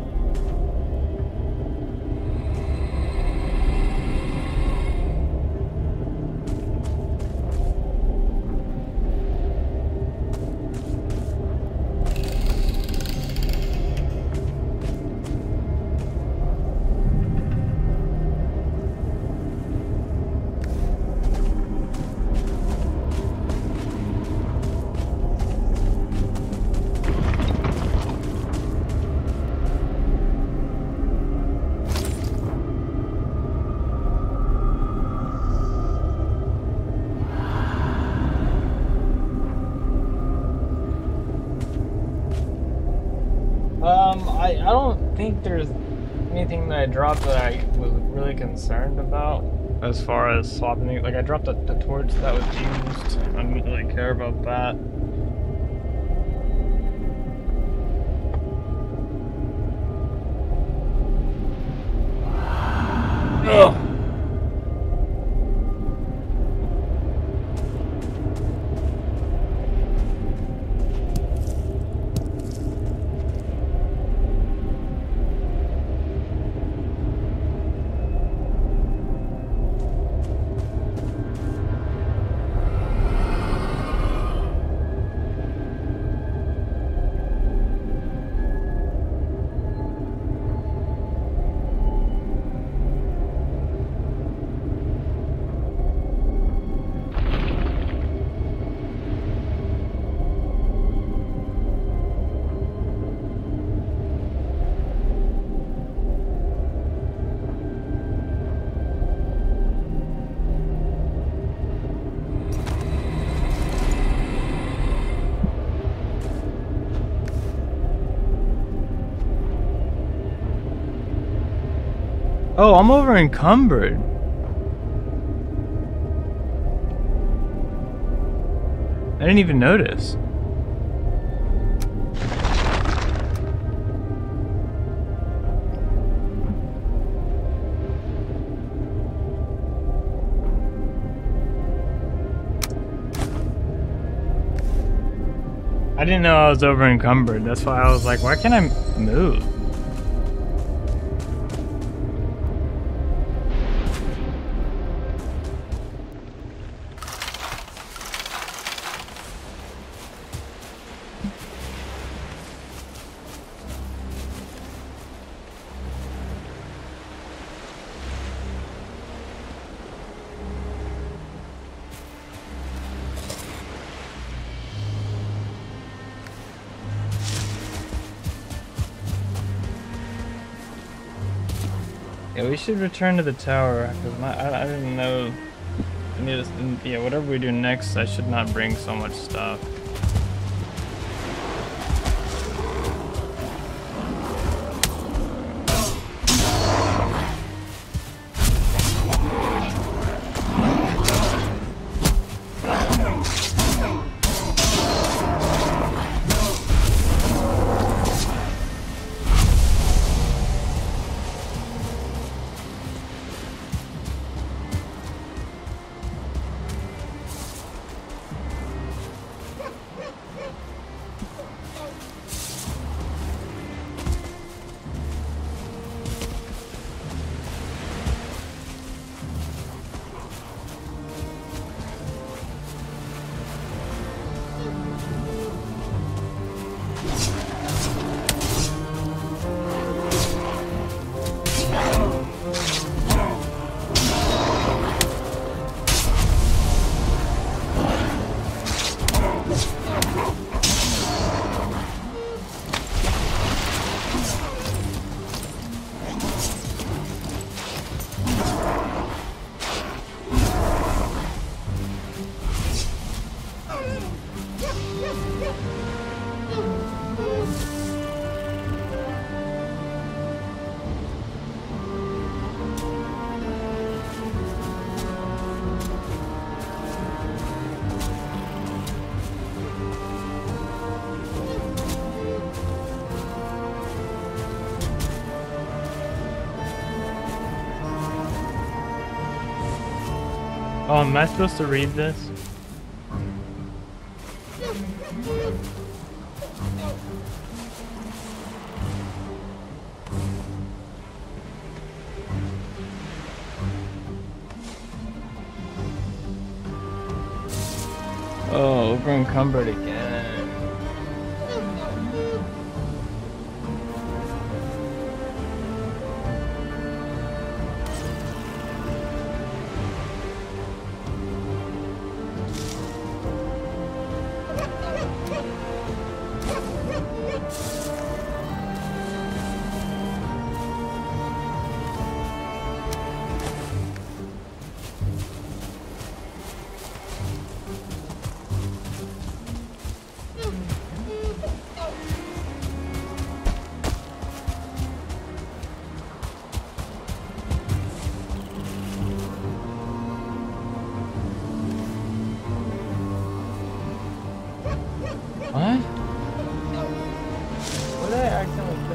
I don't think there's anything that I dropped that I was really concerned about as far as swapping it. Like, I dropped the torch that was used. I didn't really care about that. Ugh. Oh, I'm over encumbered. I didn't even notice. I didn't know I was over encumbered. That's why I was like, why can't I move? Yeah, we should return to the tower because I didn't know. I need to, yeah, whatever we do next, I should not bring so much stuff. Oh, am I supposed to read this? Oh, over encumbered again. What? What did I accidentally put?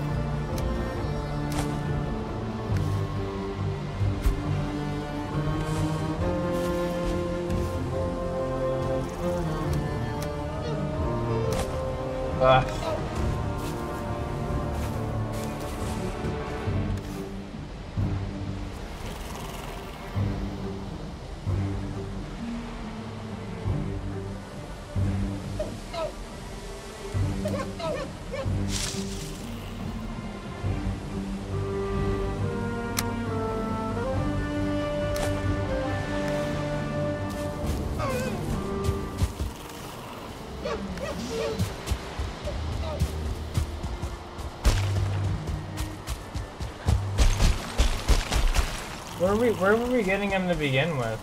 Where were we getting him to begin with?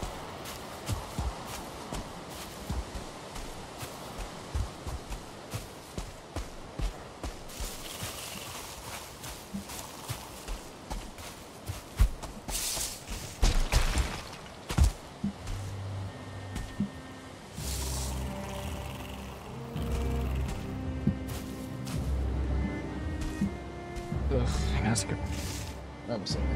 Massacre. That was something.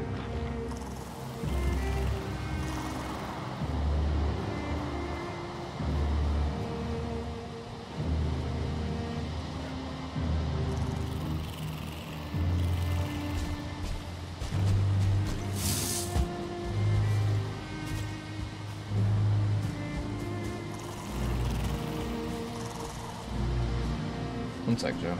One sec, Joe.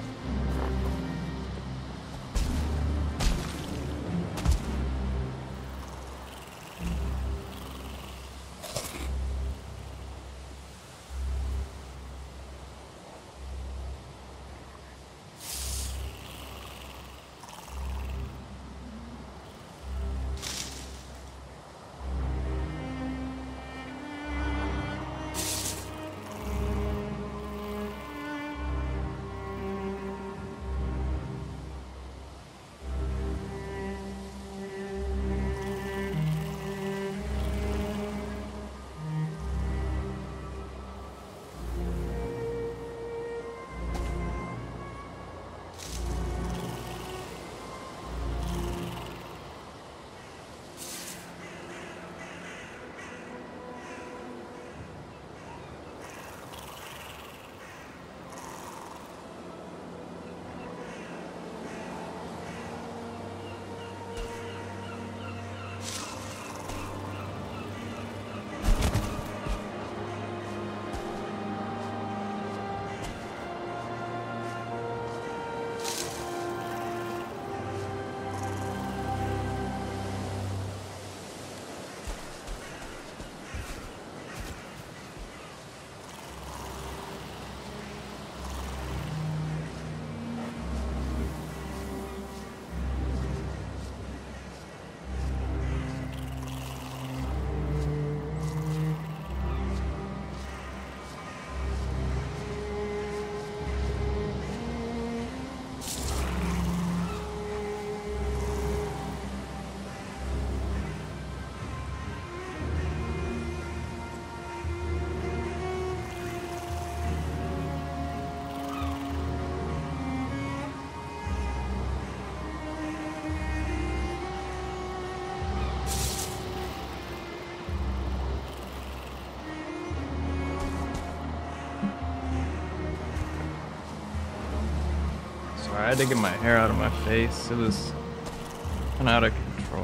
I had to get my hair out of my face. It was kind of out of control.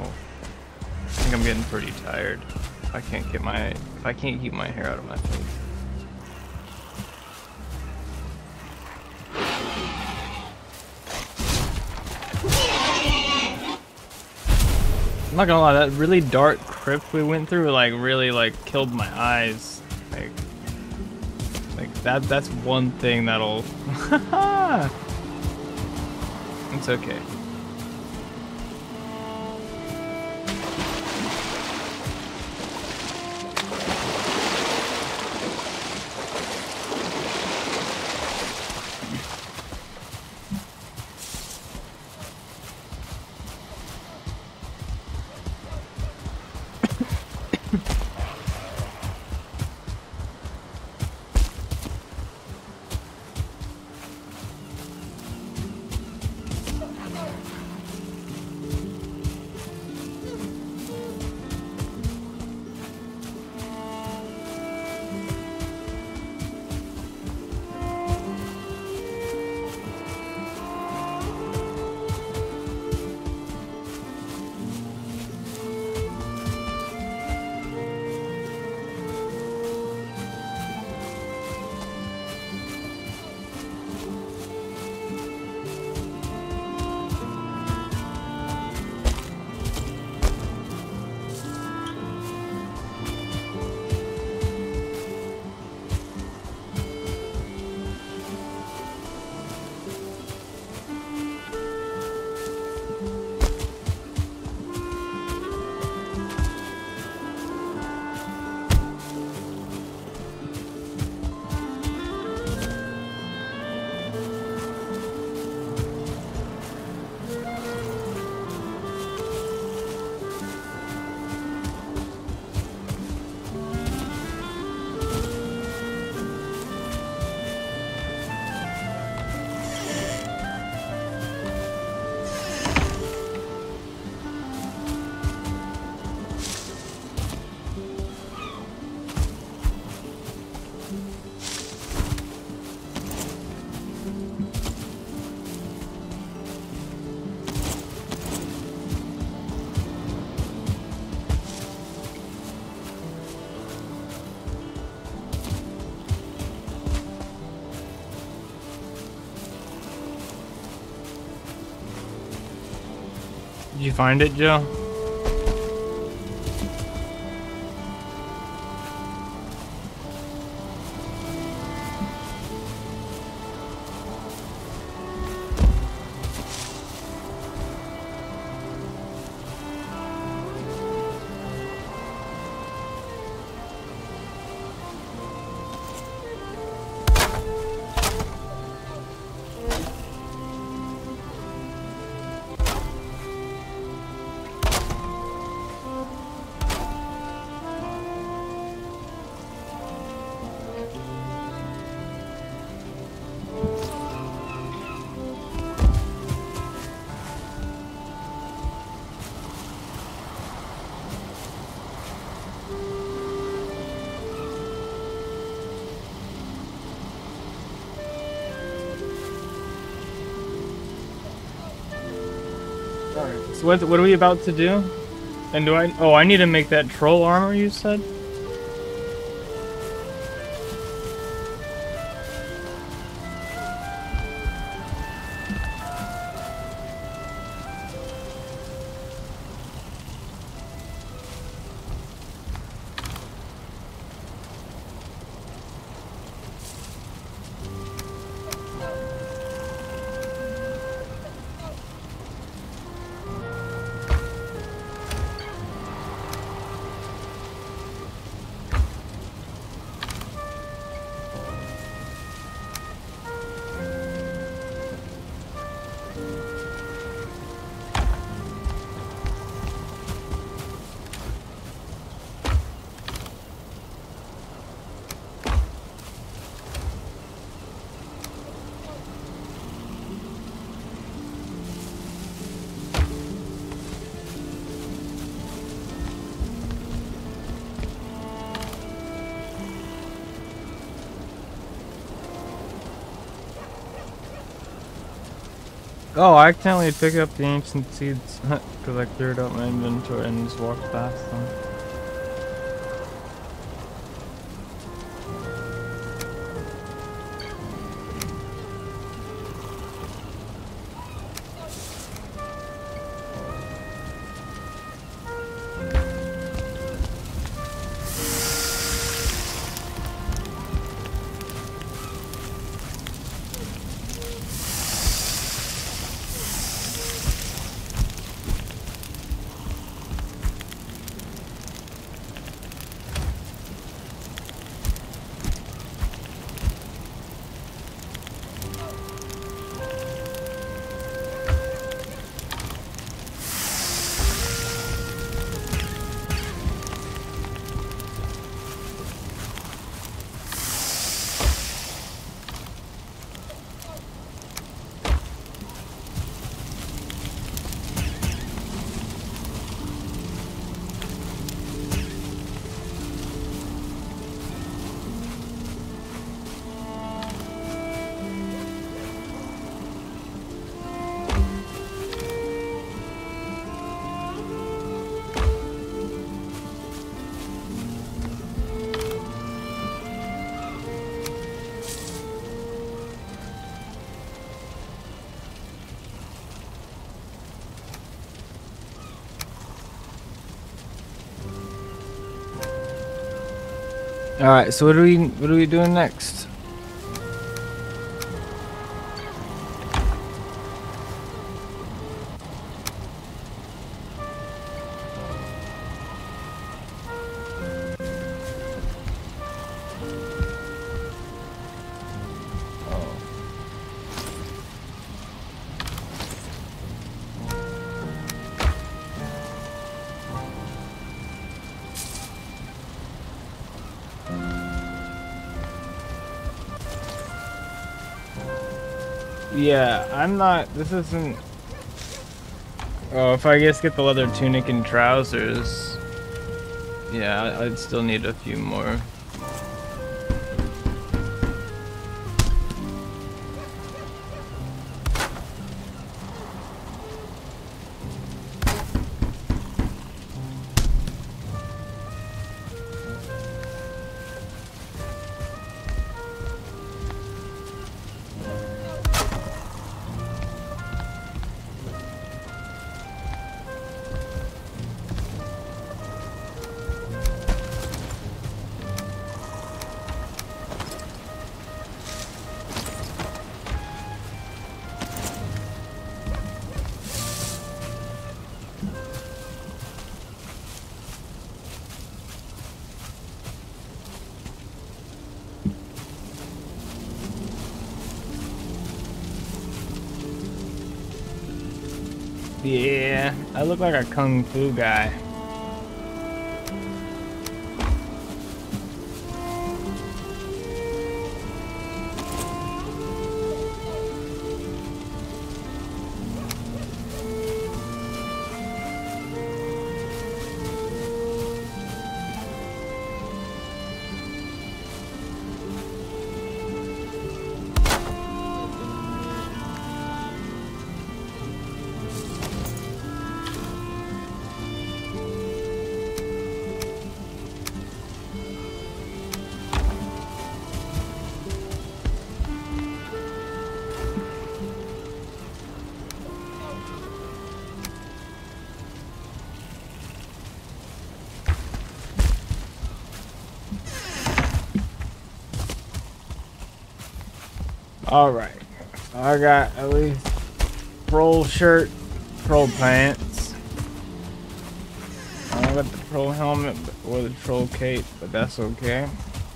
I think I'm getting pretty tired. If I can't keep my hair out of my face. I'm not gonna lie, that really dark crypt we went through really killed my eyes. Like that's one thing that'll It's okay. Did you find it, Joe? Alright, so what are we about to do? And do I... Oh, I need to make that troll armor you said? Oh, I accidentally picked up the ancient seeds because I cleared out my inventory and just walked past them. All right, so what are we doing next? Yeah, I'm not. This isn't. Oh, if I just get the leather tunic and trousers, yeah, I'd still need a few more. Yeah, I look like a kung fu guy. Alright, I got at least troll shirt, troll pants. I don't got the troll helmet or the troll cape, but that's okay.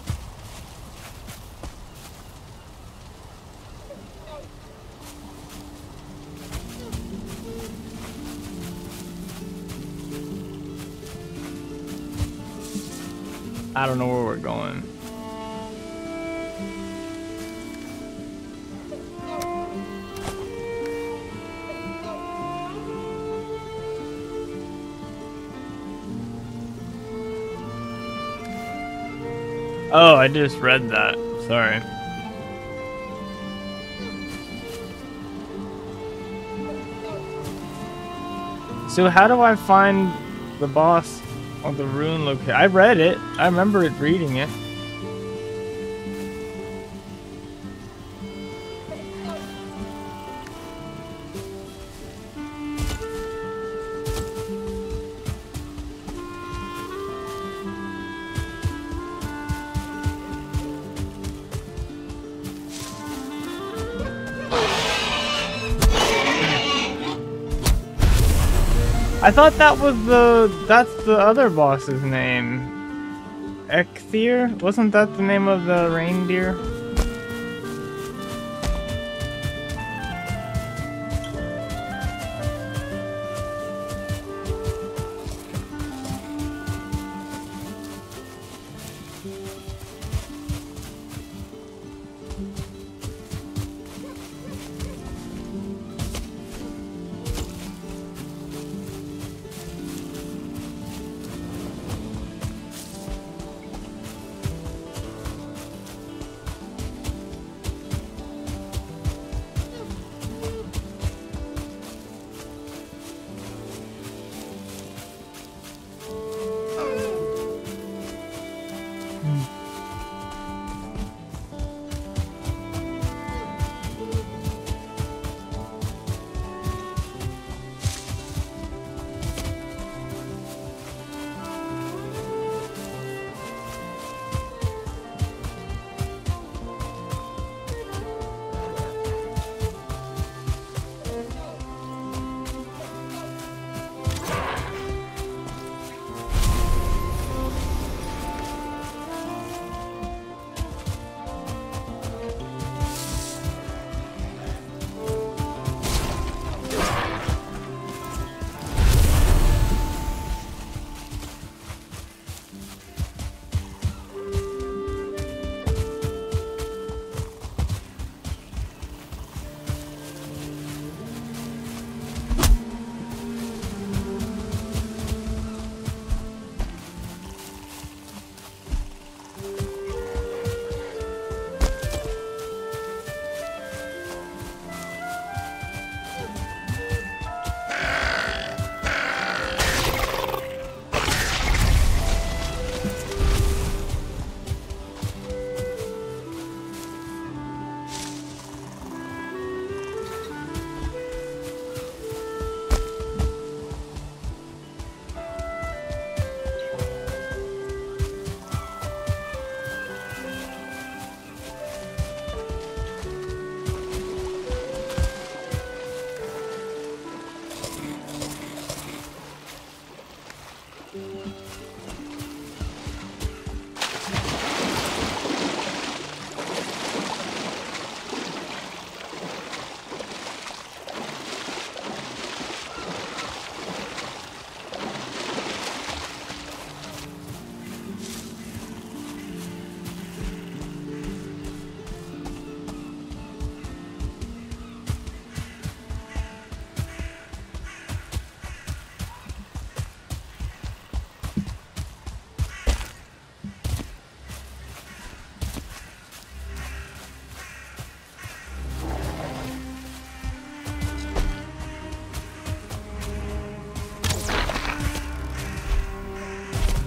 I don't know where we're going. Oh, I just read that. Sorry. So how do I find the boss on the rune location? I read it. I remember it reading it. I thought that was that's the other boss's name. Eikthyr? Wasn't that the name of the reindeer?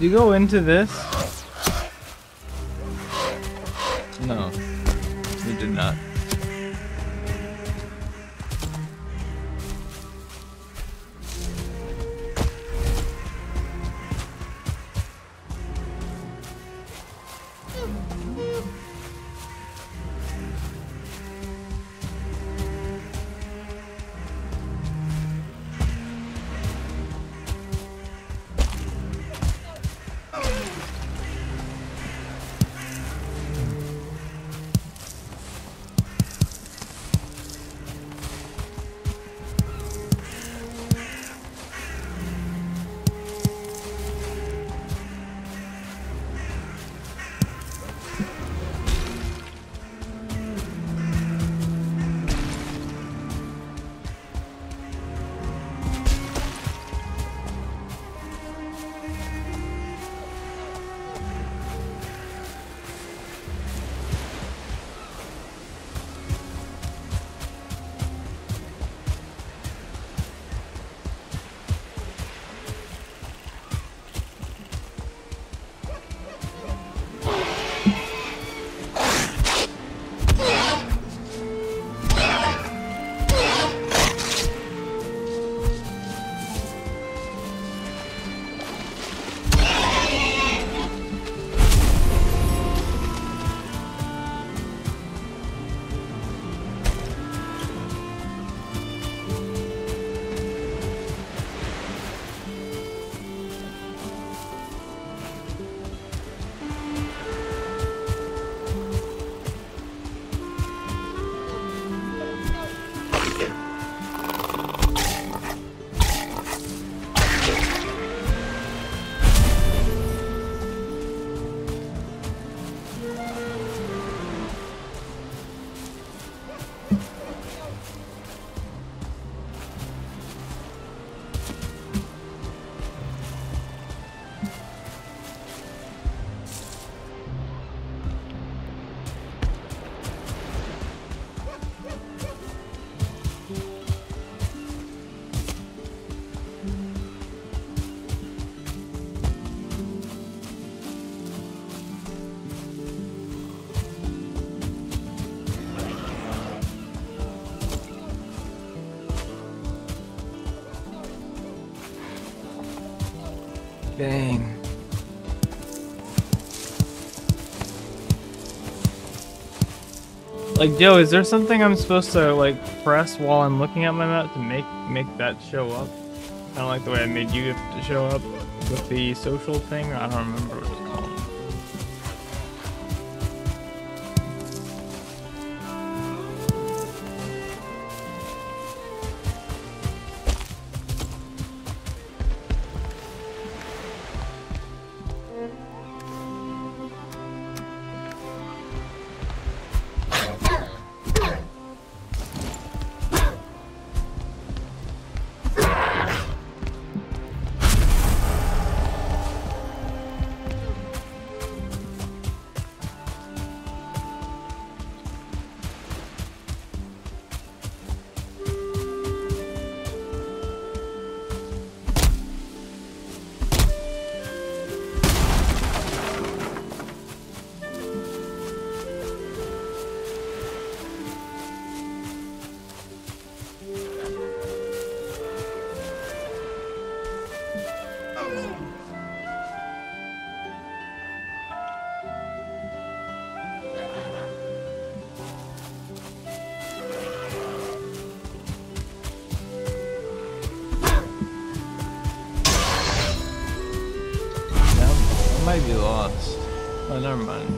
you go into this? No, you did not. Dang. Like, Joe, is there something I'm supposed to like press while I'm looking at my map to make that show up? Kind of like the way I made you to show up with the social thing. I don't remember what it's called. Might be lost. Oh, never mind.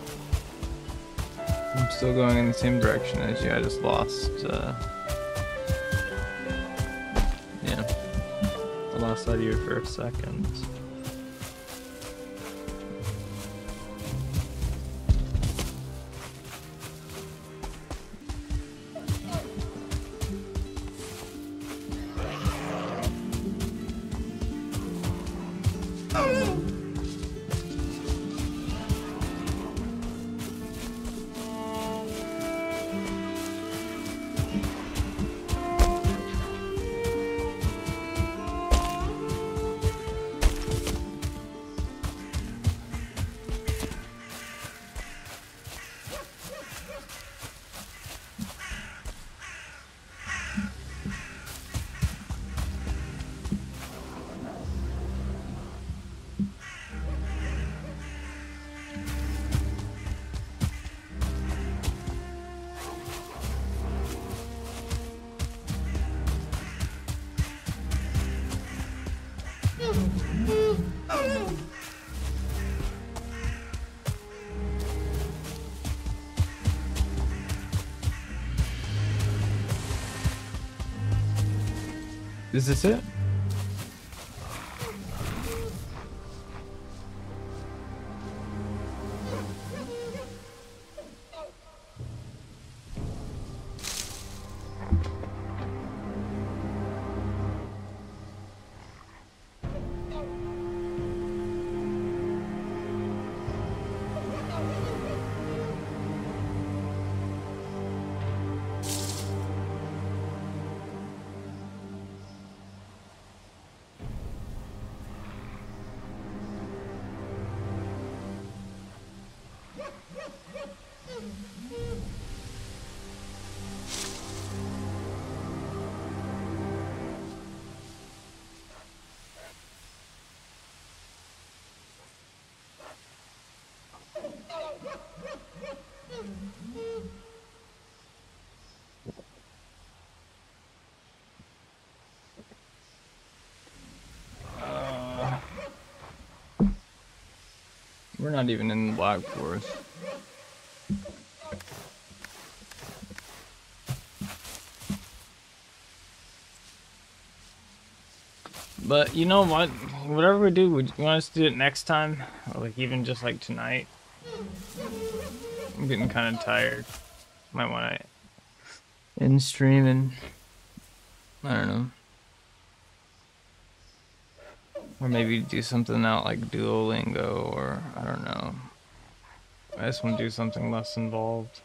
I'm still going in the same direction as you. I just lost. Yeah, I lost sight of you for a second. Is this it? We're not even in the Black Forest. But you know what? Whatever we do, you want us to do it next time? Or like even just like tonight? I'm getting kind of tired. Might want to end streaming. I don't know. Or maybe do something out like Duolingo, or I don't know. I just want to do something less involved.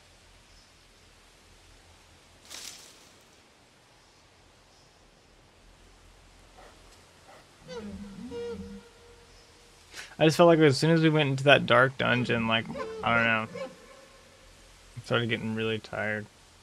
I just felt like as soon as we went into that dark dungeon, like, I don't know. I started getting really tired.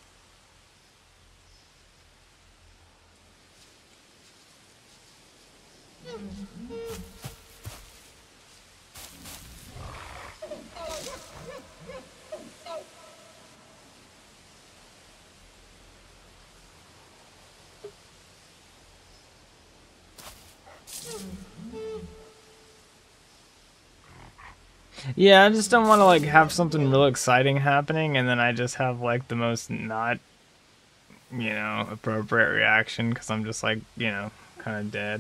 Yeah, I just don't want to like have something real exciting happening and then I just have like the most not, appropriate reaction because I'm just like, kind of dead.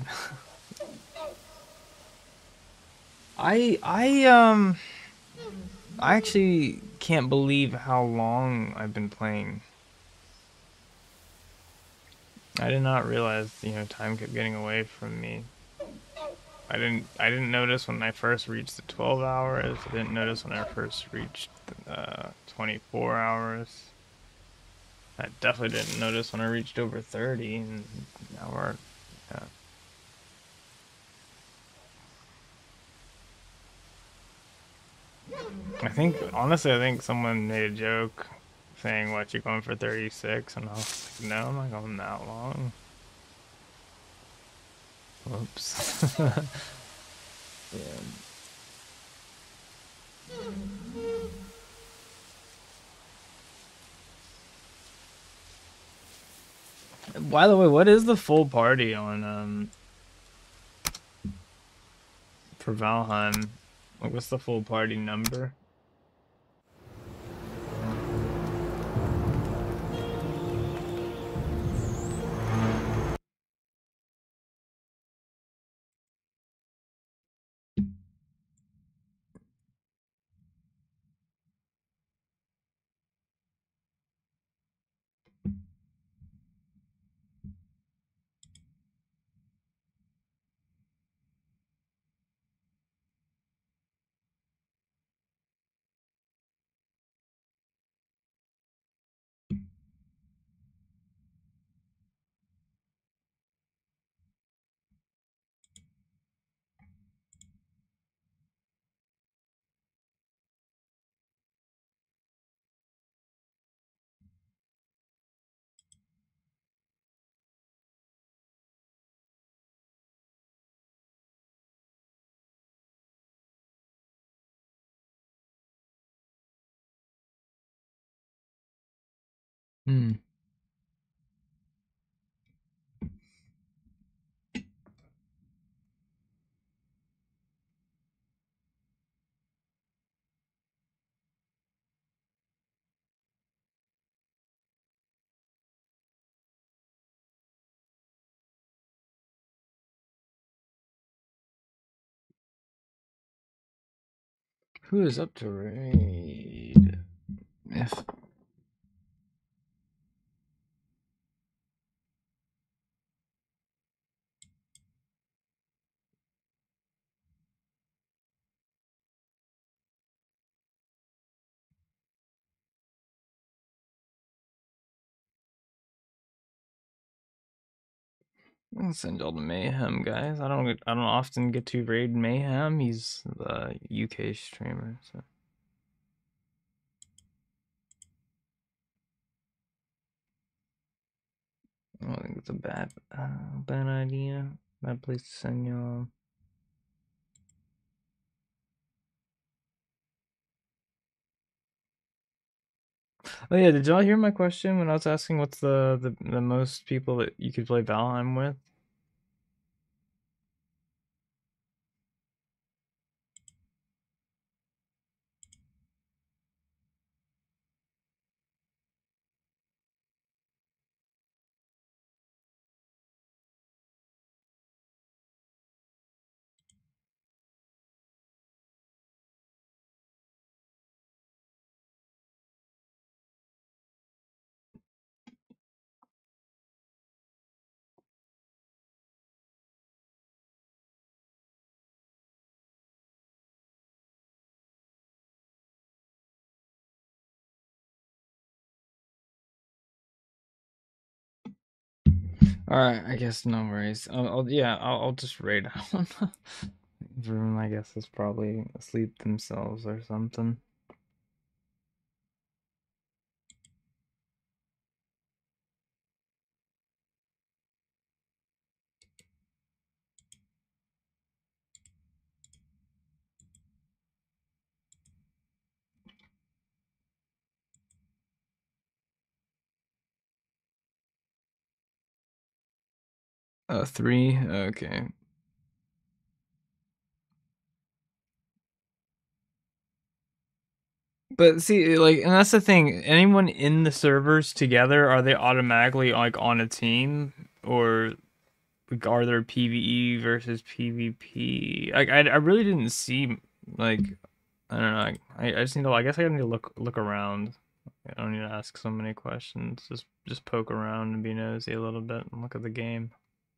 I I actually can't believe how long I've been playing. I did not realize, time kept getting away from me. I didn't notice when I first reached the 12 hours. I didn't notice when I first reached 24 hours. I definitely didn't notice when I reached over 30, and now we're honestly, I think someone made a joke saying, "What, you going for 36?" And I was like, "No, I'm not going that long." Whoops. Yeah. By the way, what is the full party on for Valheim? Like, what's the full party number? Hmm. Who is up to raid? If I'll send y'all to Mayhem, guys. I don't often get to raid Mayhem. He's the UK streamer, so I don't think it's a bad idea. Bad place to send y'all. Oh yeah, did y'all hear my question when I was asking what's the most people that you could play Valheim with? Alright, I guess no worries. I'll just raid out. Everyone, I guess, is probably asleep themselves or something. Three? Okay. But see, like, and that's the thing. Anyone in the servers together, are they automatically like on a team, or like, are there PVE versus PvP? Like, I really didn't see like, I don't know. I just need to. I guess I need to look around. I don't need to ask so many questions. Just poke around and be nosy a little bit and look at the game.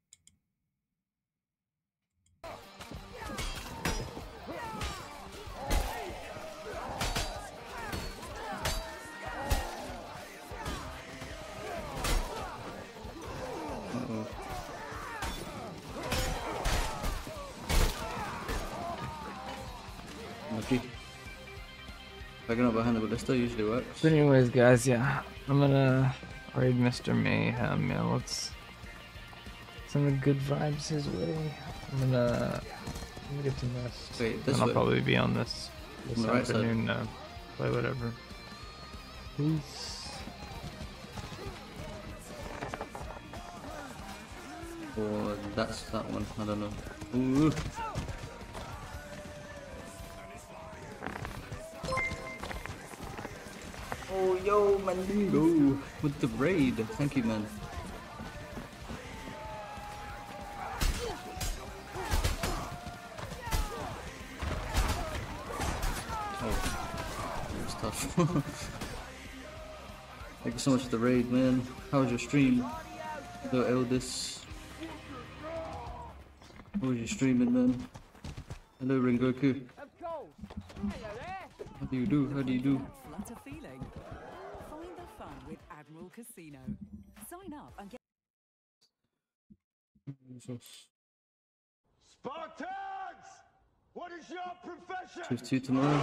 Lucky. Picking up behind the ballista usually works. But anyways, guys, yeah, I'm gonna raid Mr. Mayhem. Yeah, let's send the good vibes his way. I'm gonna get some rest. Wait, this and I'll way? probably be on this On the right side? afternoon. Play whatever. Peace. Or that's that one. I don't know. Ooh. Oh, yo, Mandingo with the raid. Thank you, man. Oh, it was tough. Thank you so much for the raid, man. How was your stream? The eldest. How was your streaming, man? Hello, Rengoku. How do you do? How do you do? Flutter feeling. Find the fun with Admiral Casino. Sign up and get Spartans! What is your profession? Shift 2 tomorrow.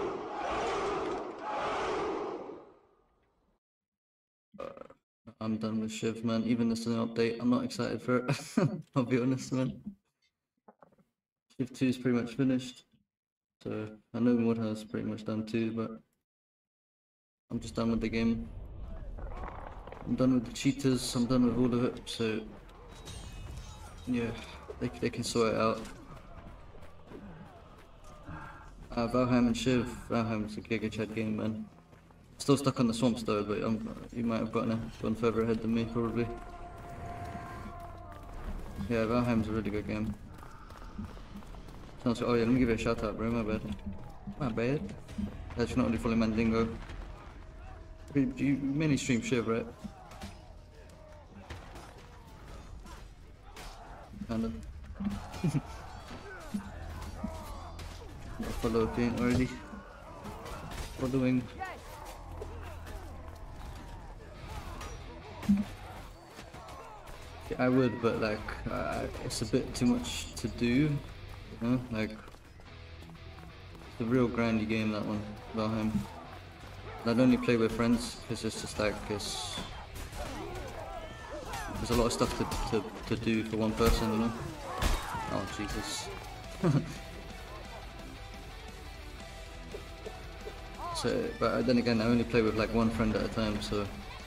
I'm done with Shiv, man. Even this is an update. I'm not excited for it. I'll be honest, man. Shift 2 is pretty much finished. So I know Woodhouse is pretty much done too, but I'm just done with the game. I'm done with the cheaters. I'm done with all of it. So yeah, they can sort it out. Valheim and Shiv. Valheim's a Giga Chad game, man. Still stuck on the swamps though, but you might have gone further ahead than me probably. Yeah, Valheim's a really good game. Sounds. Oh yeah, let me give you a shout out, bro. My bad. Not bad. That's not only following Mandingo. You mainly stream Shiv, right? Kind of. Follow again already. Following. Yeah, I would, but like, it's a bit too much to do. You know, like, it's a real grindy game, that one, Valheim. I'd only play with friends because it's just like there's a lot of stuff to do for one person, you know. Oh Jesus. So, but then again, I only play with like one friend at a time, so